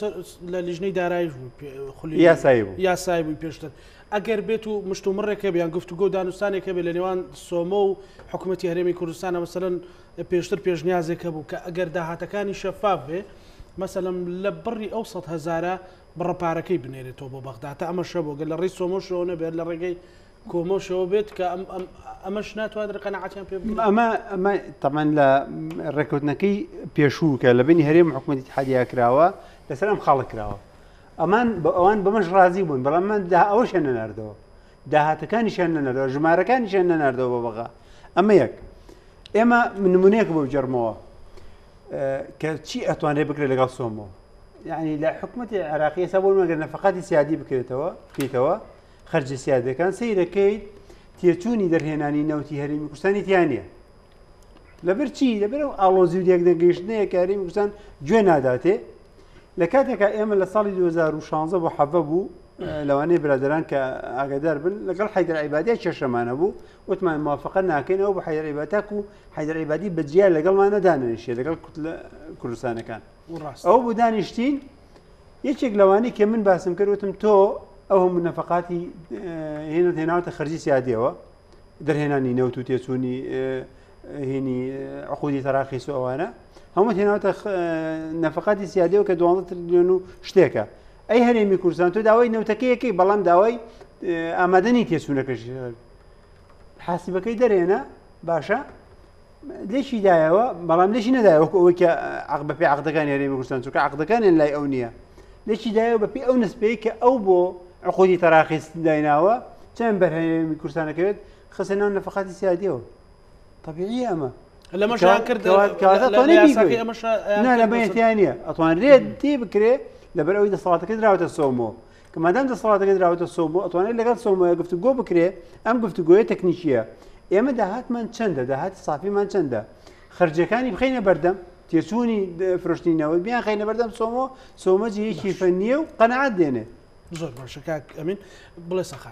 للجني داراي خلي يا سايبو يا سايبو بيشتر اگر بيتو مشتو مره كبيان گفتو گو دانستاني كبي لنيوان سومو حكومتي هرمي كردستان مثلا بيشتر بيجنيازي كبو اگر دهاتكاني شفاف مثلا لبري اوسط هزاره برا باركي بنيري تو بو بغداد اما شبو قال الرئيس سومو شو نبي الرقي كومو شو بيت كأم أم أمشنات وهذا قناعتهم بيبقى أما أما طبعا لا ركوتناكي بيشو كلا بيني هريم حكومة اتحادية كراوة لسلام خالق كراوة أمان أوان بمش راضي بون بلا ما ده أوش أنا نردو ده هتكاني شأن نردو جمارة كاني شأن نردو ببغى أما يك إما من منيك بوجرموه أه كشيء أتوان بكرة لقى صومو يعني لا حكومة العراقية سبب ما قلنا فقط سيادي بكرة توا كيتوا خرج السيادة كان سيرة كيد تيتوني درهناني نوتي هريمي كردستاني تيانية لبرشي لبرو ألوزيو ديك دقيشنا كهريمي كردستان جونا داته لكاتك أيام لصالي ألفين وخمسطاش وحفظوا لو أنا برادران كأقدر بن لقال حيدر العبادية شرشمان أبو وتمان موافقنا كنا أبو حيدر العبادية حيدر العبادية بتجيال لقال ما ندانا الشيء لقال كتل كردستان كان أو بدانشتين يشيك لو أنا كمن باسم كروتم تو أو هم من نفقاتي هنا هنا تخرجي سيادية درهناني نوتو تيسوني هني عقودي تراخي سوانا هم هنا تخ نفقاتي سيادية وكدوان تريليونو اشتكى أي هرمي كردستان تو داوي نوتكيه كي بلام داوي آمدني تيسونا كش حاسبة كي درهنا باشا ليش يدايوا بلام ليش ندايوا وك عقب في عقد كان هرمي كردستان تو كعقد كان لا أونية ليش يدايوا بفي أو نسبة كأو بو عقودي تراخيص دايناوا كم برهمي كردستان كيد خسرنا نفقات السيادية طبيعية أما لا مش هكرد لا لا مش لا لا بين ثانية أطوان ريد تي بكري لبرأوا إذا صلاة كده راوت الصومو كما دام الصلاة كده راوت الصومو أطوان اللي قال صومو قفت جو بكري أم قفت جوية تكنيكية إما دهات من شنده دهات صافي من شنده خرج كاني بخينا بردم تيسوني فرشتينا وبيان خينا بردم صومو صومو جي شيء فنية وقناعات دينه زۆر باشە کاک ئەمین بڵێ سەخان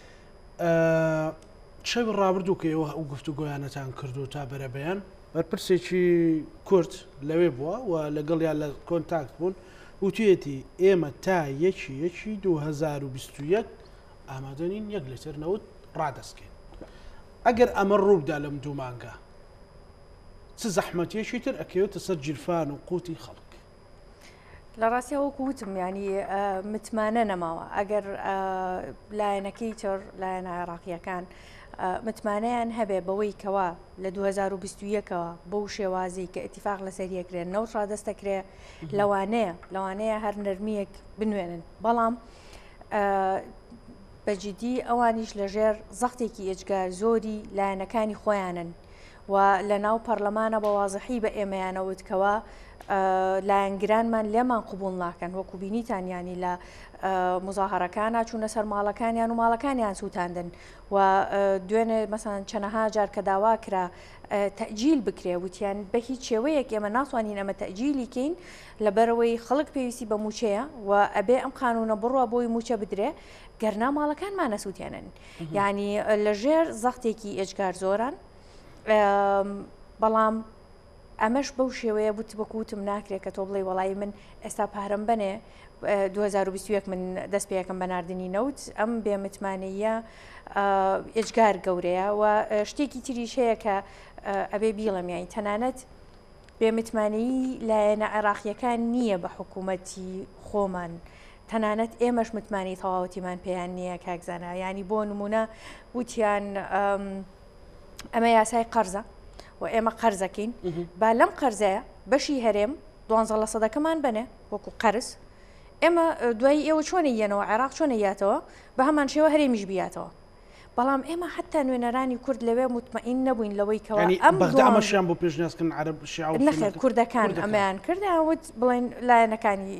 شەوی ڕابردوو کە ئێوە ئەو گفتوگۆیانەتان کردو تا بەرەبەیان بەرپرسێکی کورد لەوێ بووە و لەگەڵیان لە کۆنتاکت بوون وتوێتی ئێمە تا یەکی یەکی دوو هەزار و بیست و یەک ئامادەنین یەک لەسەر نەوت ڕادەستکەین ئەگەر ئەمە ڕووبدا لەم دوو مانگە چ زەحمەتیەکی تر ئەکەوێتە سەر جیرفان و قوتی خەڵک لە ڕاستی ئەوە وتم ینی متمانە نەماوە ئەگەر لایەنەکەی تر لایەنە عێراقیەکان متمانەیان هەبێ بەوەی کەوا لە دوو هەزار و بیست و یەکەوە بەو شێوازی کە ئیتیفاق لەسەر یەکرێن نەوت ڕادەستەکرێ لەوانەیە لەوانەیە هەر نەرمیەک بنوێنن بەڵام بە بەجددی ئەوانیش لەژێر زەختێکی ئێجگار زۆری لایەنەکانی خۆیانن و لە ناو پەرلەمانە بە وازەحی بە ئێمەیانەوتکەوە لایەنگرانمان لێمان قوبوڵ ناکەن وەکو بینیتانیانی لە مزاهرەکانە چوونە سەر ماڵەکانیان و ماڵەکانیان سووتاندن و دوێنێ مەسان چەنەها جار کە داوا کرا تەجیل بکرێ وتیان بە هیچ شێوەیەک ئێمە ناتوانین ئەمە تەجیلیکەین لەبەرەوەی خەڵک پێویستی بە موچەیە و ئەبێ ئەم قانونە بڕوە بۆی موچە بدرێ گەرنا ماڵەکانمانە سووتێنن یعنی لەژێر زەختێکی ئێجگار زۆران بەڵام ئەمەش بەو شێوەیە بوت بەکوتم ناکرێت کە تۆ بڵێ وەڵی من ئێستا پارەم بنێ دوو هەزار و بیست و یەک من دەست پێیەکەم بە ناردنی نەوت ئەم بێمتمانەیە ئێجگار گەورەیە و شتێکی تریش هەیە کە ئەبێ بیڵم یانی تەنانەت بێمتمانەی لایەنە عێراقیەکان نییە بە حکوومەتی خۆمان تەنانەت ئێمەش متمانی تەواوەتیمان پێیان نییە کاکزانە ینی بۆ نمونە وتیان ئەمە یاسای قەرزە و ئێمە قەرزەکەین با لەم قەرزەیە بەشی هەرێم دوانزە لە سەدەکەمان بنێ وەکو قەرز ئێمە دوای ئێوە چۆنە یەنەوە عێراق چۆنە یاتەوە بە هەمان شێوە هەرێمیش بیاتەوە بەڵام ئێمە حتا نوێنەرانی کورد لەوێ مطمئین نەبووین لەوەی کەەوە ئەمەشیان بۆ پێشنیازکردن عەرب شیعە نەخێر کوردەکان ئەمەیان کرداوت بڵێن لایەنەکانی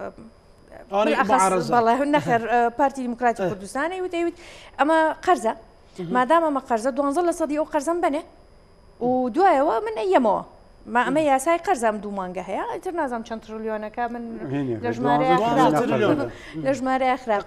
نەخێر پارتی دیموکراتی کوردستانی وتەیوت ئەمە قەرزە مادام ئەمە قەرزە دوانزە لە سەدی ئەو قەرزەم بنێ و دوایەوە من ئەیەمەوە ما ئەمە یاسای قەرزەم دوو مانگە هەیە ئیتر نازانم چەند تریلیۆنەکە من لە ژمارە لە ژمارە خراپ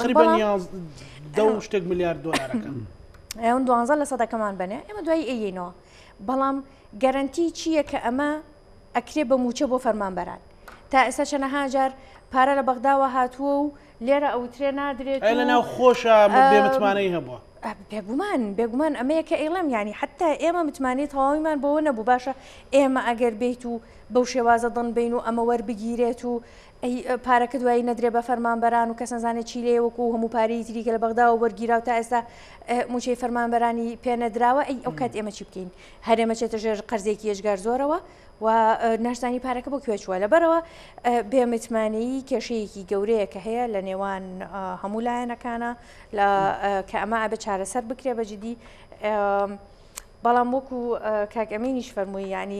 دە شتێک میلیارد دۆلارەکە ئەوەن دوانزە لە سەدەکەمان بنێ ئێمە دوای ئەیەینەوە بەڵام گەرنتی چییە کە ئەمە ئەکرێ بە موچە بۆ فەرمانبەران تا ئێستا چەنەها جار پارە لە بەغداوە هاتووە و لێرە ئەوترێ نادرێت لە ناو خۆشە بێمتمانەی هەبووە بێگومان بێگومان ئەمەیە کە ئێڵم ینی حتا ئێمە متمانێت تەواویمان بەوە نەبوو باشە ئێمە ئەگەر بیت و بەو شێوازە دڵ بین و ئەمە وەربگیرێت و پارەکە دوایی نەدرێ بە فەرمانبەران و کەسەنزانێت چی لێ وەکو هەموو پارەی تریکە لە بەغداوە وەرگیرا و تا ئێستا موچەی فەرمانبەرانی پێنەدراوە ئەی ئەو کات ئێمە چی بکەین هەرێمە چێتە ژێر قەرزێکی ئێجگار زۆرەوە و ناشتانی پارەکە بۆ کوێ چووە لەبەرەوە بێمتمانەی کێشەیەکی گەورەیە کە هەیە لە نێوان هەموو لایەنەکانە کە ئەمە ئەبێ چارەسەر بکرێ بەجددی بەڵام وەکو کاک ئەمینیش فەرمووی ینی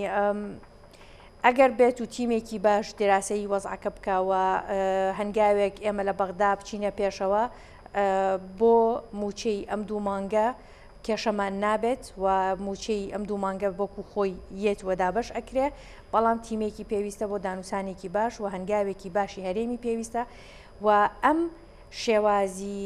ئەگەر بێت و تیمێکی باش دراسی وەزعەکە بکەوە هەنگاوێک ئێمە لە بەغدا بچینە پێشەوە بۆ موچەی ئەم دوو مانگە کێشەمان نابێت و موچەی ئەم دوو مانگە بۆکو خۆی یەت وەدابش ئەکرێ بەڵام تیمێکی پێویستە بۆ دانووسانێکی باش و هەنگاوێکی باشی هەرێمی پێویستە و ئەم شێوازی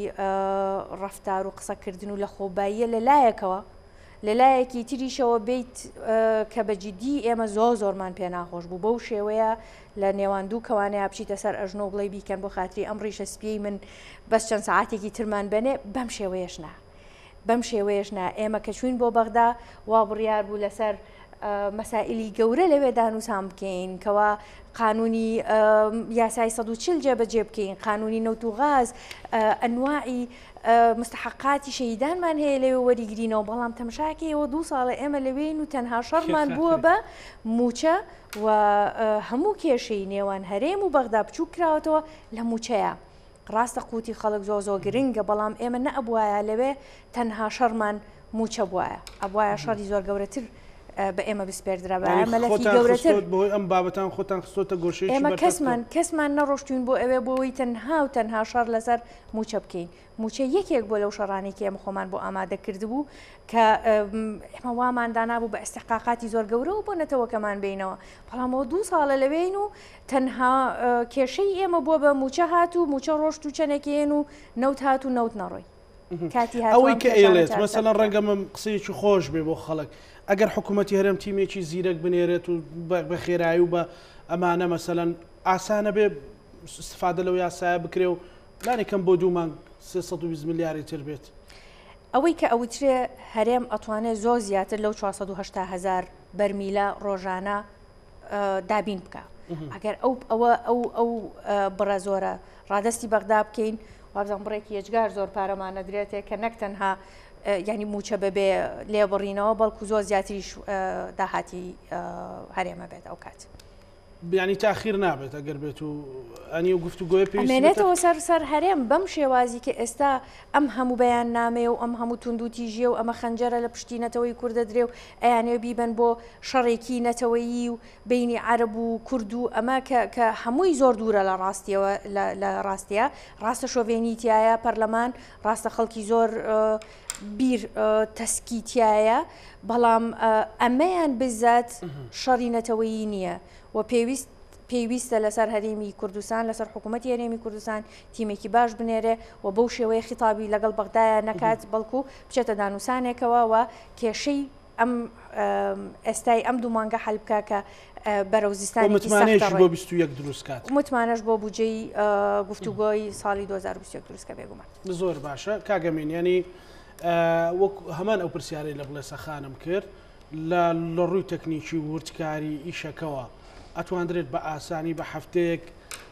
ڕەفتار و قسەکردن و لە خۆباییە لەلایەکەوە لەلایەکی تریشەوە بیت کە بەجددی ئێمە زۆر زۆرمان پێ ناخۆش بوو بەو شێوەیە لە نێوان دوو کەوانەیە بچیتە سەر ئەژنۆ بڵێ بیکەن بۆ خاتری ئەم ڕیشە سپیی من بەس چەند سەعاتێکی ترمان بنێ بەم شێوەیەش نا بەم شێوەیەش نا ئێمە کە چوین بۆ بەغدا وا بڕیار بوو لەسەر مەسائلی گەورە لەوێ دانووسان بکەین کەوا قانونی یاسای سەد و چل جێبەجێ بکەین قانونی نەوت و غاز ئەنواعی مستحقاتی شەیدانمان هەیە لەوێ وەریگرینەوە بەڵام تەماشاکەیەوە دوو ساڵە ئێمە لەوێن و تەنها شەڕمان بووە بە موچە و هەموو کێشەی نێوان هەرێم و بەغدا بچوو کراوەتەوە لە موچەیە ڕاستە قوتی خەڵک زۆ زۆ گرنگە بەڵام ئێمە نەئەبوایە لەوێ تەنها شەڕمان موچە بووایە ئەبوایە شەڕی زۆر گەورەتر بە ئێمە بسپێردرا بە مەلەفی گەورەتر بۆی ئەم بابەتان خۆتان خستۆتە گۆشەی ئێمە کەسمان کەسمان نەڕۆشتوین بۆ ئەوێ بۆەوەی تەنها و تەنها شەڕ لەسەر موچە بکەین موچە یەکێک بۆ لەو شەڕانێکی ئێمە خۆمان بۆ ئامادە کردبوو کە ئێمە واماندا نابوو بە ئەستحقاقاتی زۆر گەورە و بۆ نەتەوەکەمان بینەوە بەڵامەوە دوو ساڵە لەوێین و تەنها کێشەی ئێمە بووە بە موچە هات و موچە ڕۆشت و چەنێکێن و نەوت هات و نەوت نەڕۆی ئەوەی کە ئێڵێت مەسەلەن ڕەنگە من قسەیەکی خۆش بێ بۆ خەڵک ئەگەر حکوومەتی هەرێم تیمێکی زیرەک بنێرێت و بە خێرایی و بە ئەمانە مەسەلەن ئاسانە بێ استفادە لەو یاسایە بکرێ و لانێکم بۆ دوو مانگ سێسەد و بیست ملیاری تر بێت ئەوەی کە ئەوترێ هەرێم ئەتوانێت زۆر زیاتر لەو چوارسەد و هەشتا هەزار بەرمیلە ڕۆژانە دابین بکە ئەگەر ئەو ئەوە ئەو ئەو بڕە زۆرە ڕادستی بەغدا بکەین وابزان بڕێکی ئێجگار زۆر پارەمانە درێتێ کە نەک تەنها ینی موچە بەبێ لێبڕینەوە بەڵکو زۆر زیاتریش داهاتی هەرێمە بێت ئەو کات ینی تاخیر نابێت ئەگەر بێت و ئەنی و گفتوگۆی پێویستێتەوە سەر سەر هەرێم بەم شێوازی کە ئێستا ئەم هەموو بەیان نامێ و ئەم هەموو توندوتیژیە و ئەمە خەنجەرە لە پشتی نەتەوەی کوردە درێ و ئەیانێ بیبن بۆ شەڕێکی نەتەوەیی و بینی عەرەب و کورد و ئەمە کە هەمووی زۆر دوورە لە ڕاستیەوە لە ڕاستیە ڕاستە شۆڤێنیتیایە پەرلەمان ڕاستە خەڵکی زۆر بیر تەسکیتایە بەڵام ئەمەیان بزات شەڕی نەتەوەیی نییە و پێویست پێویستە لەسەر هەرێمی کوردستان لەسەر حکوومەتی هەرێمی کوردستان تیمێکی باش بنێرێ و بەو شێوەیە خیتابی لەگەڵ بەغدایە نەکات بەڵکو بچێتە دانووسانێکەوە و کێشەی ئەم ئێستای ئەم دوو مانگە حەل بکە کە بەرەوزیستانی بۆ بیست و یەک دروستکات متمانەش بۆ بودجەی گفتوگۆی ساڵی دوو هەزار و بیست و یەک دروستکە بێگومان زۆر باشە کاگەمین ینی وەک هەمان ئەو پرسیارەی لە بڵێسەخانم کرد لە لە ڕووی تەکنیکی ورتکاری ئیشەکەەوە ئەتواندرێت بە ئاسانی بە هەفتەیەک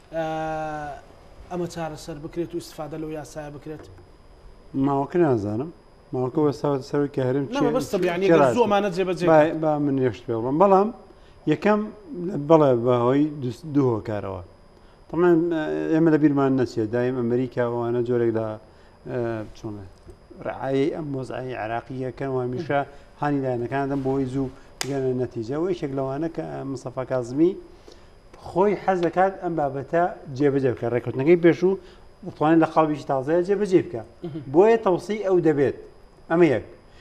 ئەمە چارەسەر بکرێت و استفادە لەو یاسایە بکرێت ماوەکە نازانم ماوەکە وەساوە سەرۆی کە هەرم زۆمانە جێبەجێ با من یەشت پێ بڵم بەڵام یەکەم بەڵێ بەهۆی دوو هۆکارەوە تەمان ئێمە لە بیرمان نەچێت دایم ئەمریکاوانە جۆرێک لە چۆنە ڕعایی ئەم مۆزعی عراقیەکەن و هەمیشە هانی لایەنەکانم بۆی زوو گەنە نەتیجە و یەکێک لەوانە کە مستەفا کاظمی خۆی حەز دەکات ئەم بابەتە جێبەجێ بکە ڕێکوتنەکەی پێشوو دەتوانێت لە قاڵبیشی تازەیە جێبەجێ بکە بۆیە تەوسی ئەو دەبێت ئەمە یەک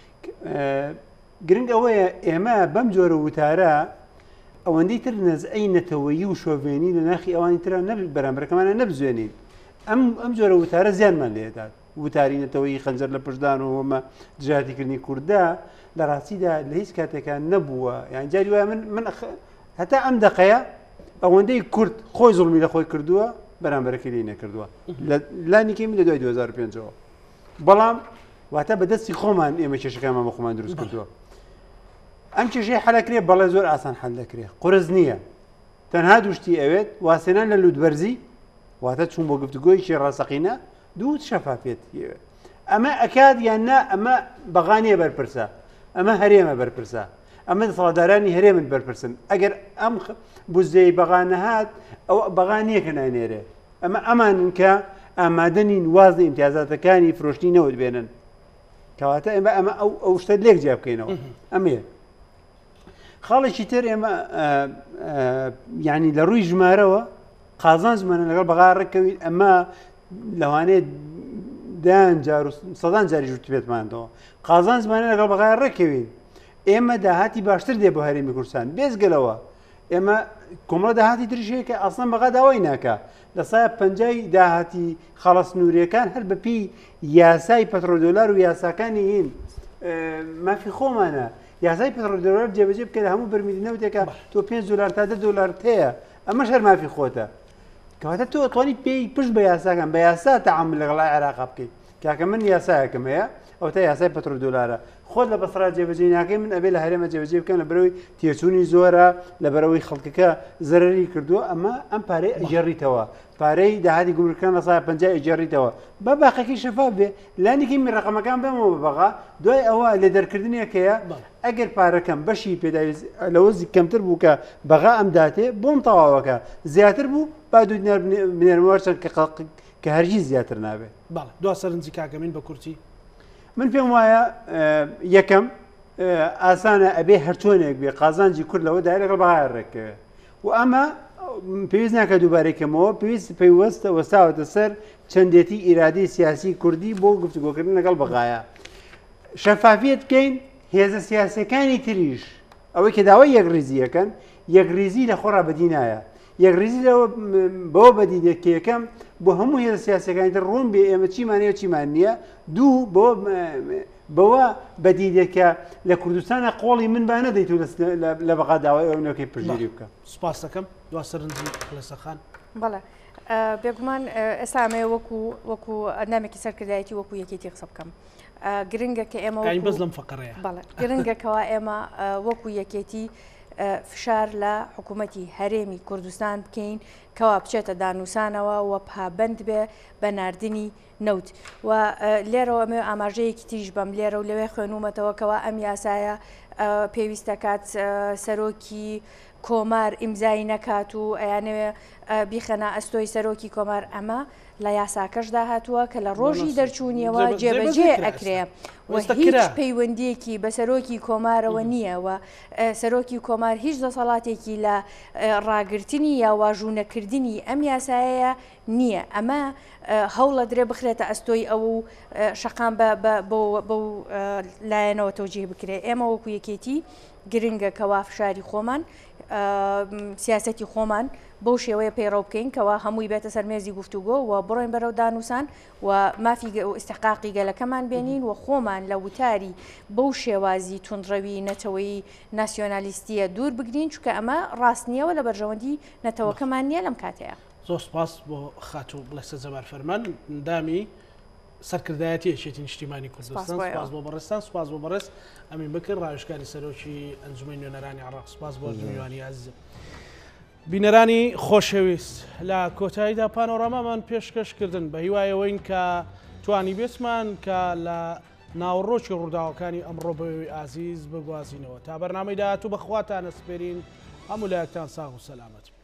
گرنگ ئەوەیە ئێمە بەم جۆرە وتارە ئەوەندەی تر نەزعەی نەتەوەیی و شۆڤێنی لە ناخی ئەوانی ترە بەرامبەرەکەمانە نەبزوێنین ئەم ئەم جۆرە وتارە زیانمان لێدات وتاری نەتەوەیی خەنجەر لە پشتدان و ئەمە دژاتیکردنی کووردا لە ڕاستیدا لە هیچ کاتێکان نەبووە یان جاری وایە من من هەتا ئەم دقەیە ئەوەندەی کورد خۆی زوڵمی لە خۆی کردووە بەرامبەرەکەی لێ نەکردووە لانیکەی من لە دوای دوو هەزار و پێنجەوە بەڵام واتە بەدەستی خۆمان ئێمە کێشەکانمان بە خۆمان دروست کردووە ئەم کێشەی حەلەکرێ بەڵێ زۆر ئاسان حەل دەکرێت قورس نییە تەنها دوشتی ئەوێت واسێنان لە لوودبەرزی واتە چوون بۆ گفتوگۆیشی ڕاستەقینە دوو شەفافێت ئەمە ئەکات یان نا ئەمە بەغانیە بەرپرسە ئەمە هەرێمە بەرپرسە ئەمە دەسەڵاتدارانی هەرێمت بەرپرسن ئەگەر ئەم بزەی بەغانە هات ئەو بەغانیەکە نانێرێ ئەمە ئەمانن کە ئامادەنین وازی ئیمتیازاتەکانی فرۆشتی نەوت بێنن کەواتە ئێمە ئەمە ئەو شتە لێک جیا بکەینەوە ئەمێ خاڵێکی تر ئێمە یعنی لە ڕووی ژمارەوە قازان زمانە لەگەڵ بەغا ڕێکەوین ئەمە لەوانەیە دان جار و سەدان جاری ژووت بێتمانەوە قازان زمانە لەگەڵ بەغا ڕێکەوین ئێمە داهاتی باشتر دێ بۆ هەرێمی کوردستان بێزگەلەوە ئێمە کۆمەڵە داهاتی تریشەیە کە ئەسڵەن بەغا داوای ناکە لە سایە پەنجای داهاتی خەڵەس نوورەکان هەر بەپی یاسای پەترۆدۆلار و یاساکانی هین مافی خۆمانە یاسای پەترۆدۆلار جێبەجێ بکە لە هەموو بەرمیلی نەوتێکە تۆ پێنج دۆلار تا دە دۆلار هەیە ئەمەش هەر مافی خۆتە کەواتە تۆ ئەتوانی پێی پشت بە یاساکان بە یاسا تەعامل لەگەڵای عێراق بکەیت کاکە من یاسایەکەم هەیە ئەو تا یاسای پەترۆدۆلارە خۆت لە بەسڕا جێبەجێ ناکەی من ئەبێ لە هەرێمە جێبەجێ بکەم لە بەرەوەی تێچوونی زۆرە لە بەرەوەی خەڵکەکە زەرری کردووە ئەمە ئەم پارەی ئەجێڕیتەوە پارەی داهاتی گومرکەکان لە سایە پەنجای ئەجێڕیتەوە بە باقەکەی شەفاف بێ لانیکی من ڕقەمەکان بێمەوە بەغا دوای ئەوە لێ دەرکردنێکەیە ئەگەر پارەکەم بەشی پێداوی لەوەزی کەمتر بوو کە بەغا ئەم داتێ بۆم تەواوەکە زیاتر بوو با دوو دینار بنێرمەوە چەند کە هەرگیز زیاتر نابێت باڵ دو سەرنجی کاگەمین بە کورتی من پێم وایە یەکەم ئاسانە ئەبێ هەرچۆنێک بێ قازانجی کورد لەوە دای لەگەڵ بەغا ڕێکەوێ و ئەمە پێویست ناکە دووبارێکەمەوە پێویست پێیوەستە وەستاوەتە سەر چەندێتی ئیرادی سیاسی کوردی بۆ گفتوگۆکردن لەگەڵ بەغایە شەفافیت بکەین هێزە سیاسەکانی تریش ئەوەی کە داوای یەکڕیزیەکەن یەکڕیزی لە خۆڕا بەدی نایە یەکڕیزی بەوە بەدی دەکەیەکەم بۆ هەموو هێزە سیاسەکانی تر ڕوون بێ ئێمە چیمانەیە چیمان نییە دوو بەوە بەدیدێکە لە کوردستانە قۆڵی من با نەدەیت و لە بەغا داوای ئەوەکەی پشگیری بکە سوپاس دەکەم دو سەرنجی خلەسەخان بەڵێ بێگومان ئێسامێ وەکو وەکو ئەندامێکی سەرکردایەتی وەکو یەکێتی قسە بکەم گرنگە کە ئێمە بەس لەم فەقەرەیە بەڵێ گرنگەکەوە ئێمە وەکو یەکێتی فشار لە حکوومەتی هەرێمی کوردستان بکەین کەوا بچێتە دانووسانەوە و پابند بێ بە ناردنی نەوت و لێرەوە ئەمێ ئاماژەیەکی تیژ بەم لێرە و لەوێ خوێنومەتەوە کەوا ئەم یاسایە پێویستە کات سەرۆکی کۆمار ئیمزای نەکات و ئەیانەوێ بیخەنە ئەستۆی سەرۆکی کۆمار ئەمە لە یاساکەشدا هاتووە کە لە ڕۆژی دەرچوونیەوە جێبەجێ ئەکرێ هیچ پەیوەندیەکی بە سەرۆکی کۆمارەوە نییە و سەرۆکی کۆمار هیچ دەسەڵاتێکی لە ڕاگررتنی یا واژوونەکردنی ئەم یاسایەیە نییە ئەمە هەوڵە درێ بخرێتە ئەستۆی ئەو شەقام بەو لایەنەوە تەوجیه بکرێت ئێمە وەکو یەکێتی گرنگە کەوا فشاری خۆمان سیاسەتی خۆمان بەو شێوەیە پەیڕەو بکەین کەوا هەمووی بێتە سەرمێزی گفتوگۆ و بڕۆین بەرەو دانووسان و مافی ئستحقاقی گەلەکەمان بێنین و خۆمان لە وتاری بەو شێوازی تونڕەوی نەتەوەی ناسیۆنالیستیە دوور بگرین چونکە ئەمە ڕاست نییەوە لە بەرژەوەندی نەتەوەکەمان نییە لەم کاتەیە. زۆر سپاس بۆ خاتوو بڵێستە زەبار فەرمان دامی سەرکردایەتی یەکێتی نیشتیمانی کوردستان. سپاس بۆ بەڕێستان، سپاس بۆ بەڕێز ئەمین بکرد ڕاوێژکاری سەرۆکی ئەنجومەی نوێنەرانی عێراق. سپاس بۆ میوانی عەزیزم. بینەرانی خۆشەویست، لە کۆتاییدا پانۆرامامان پێشکەشکردن بە هیوایەوەین کە توانی بێسمان کە لە ناوڕۆکی ڕووداوەکانی ئەمڕۆ بەوەی ئازیز بگوازینەوە. تا بەرنامەی داهاتوو بەخواتان ئەسپێرین هەموو لایەکتان ساغ و سەلامەت.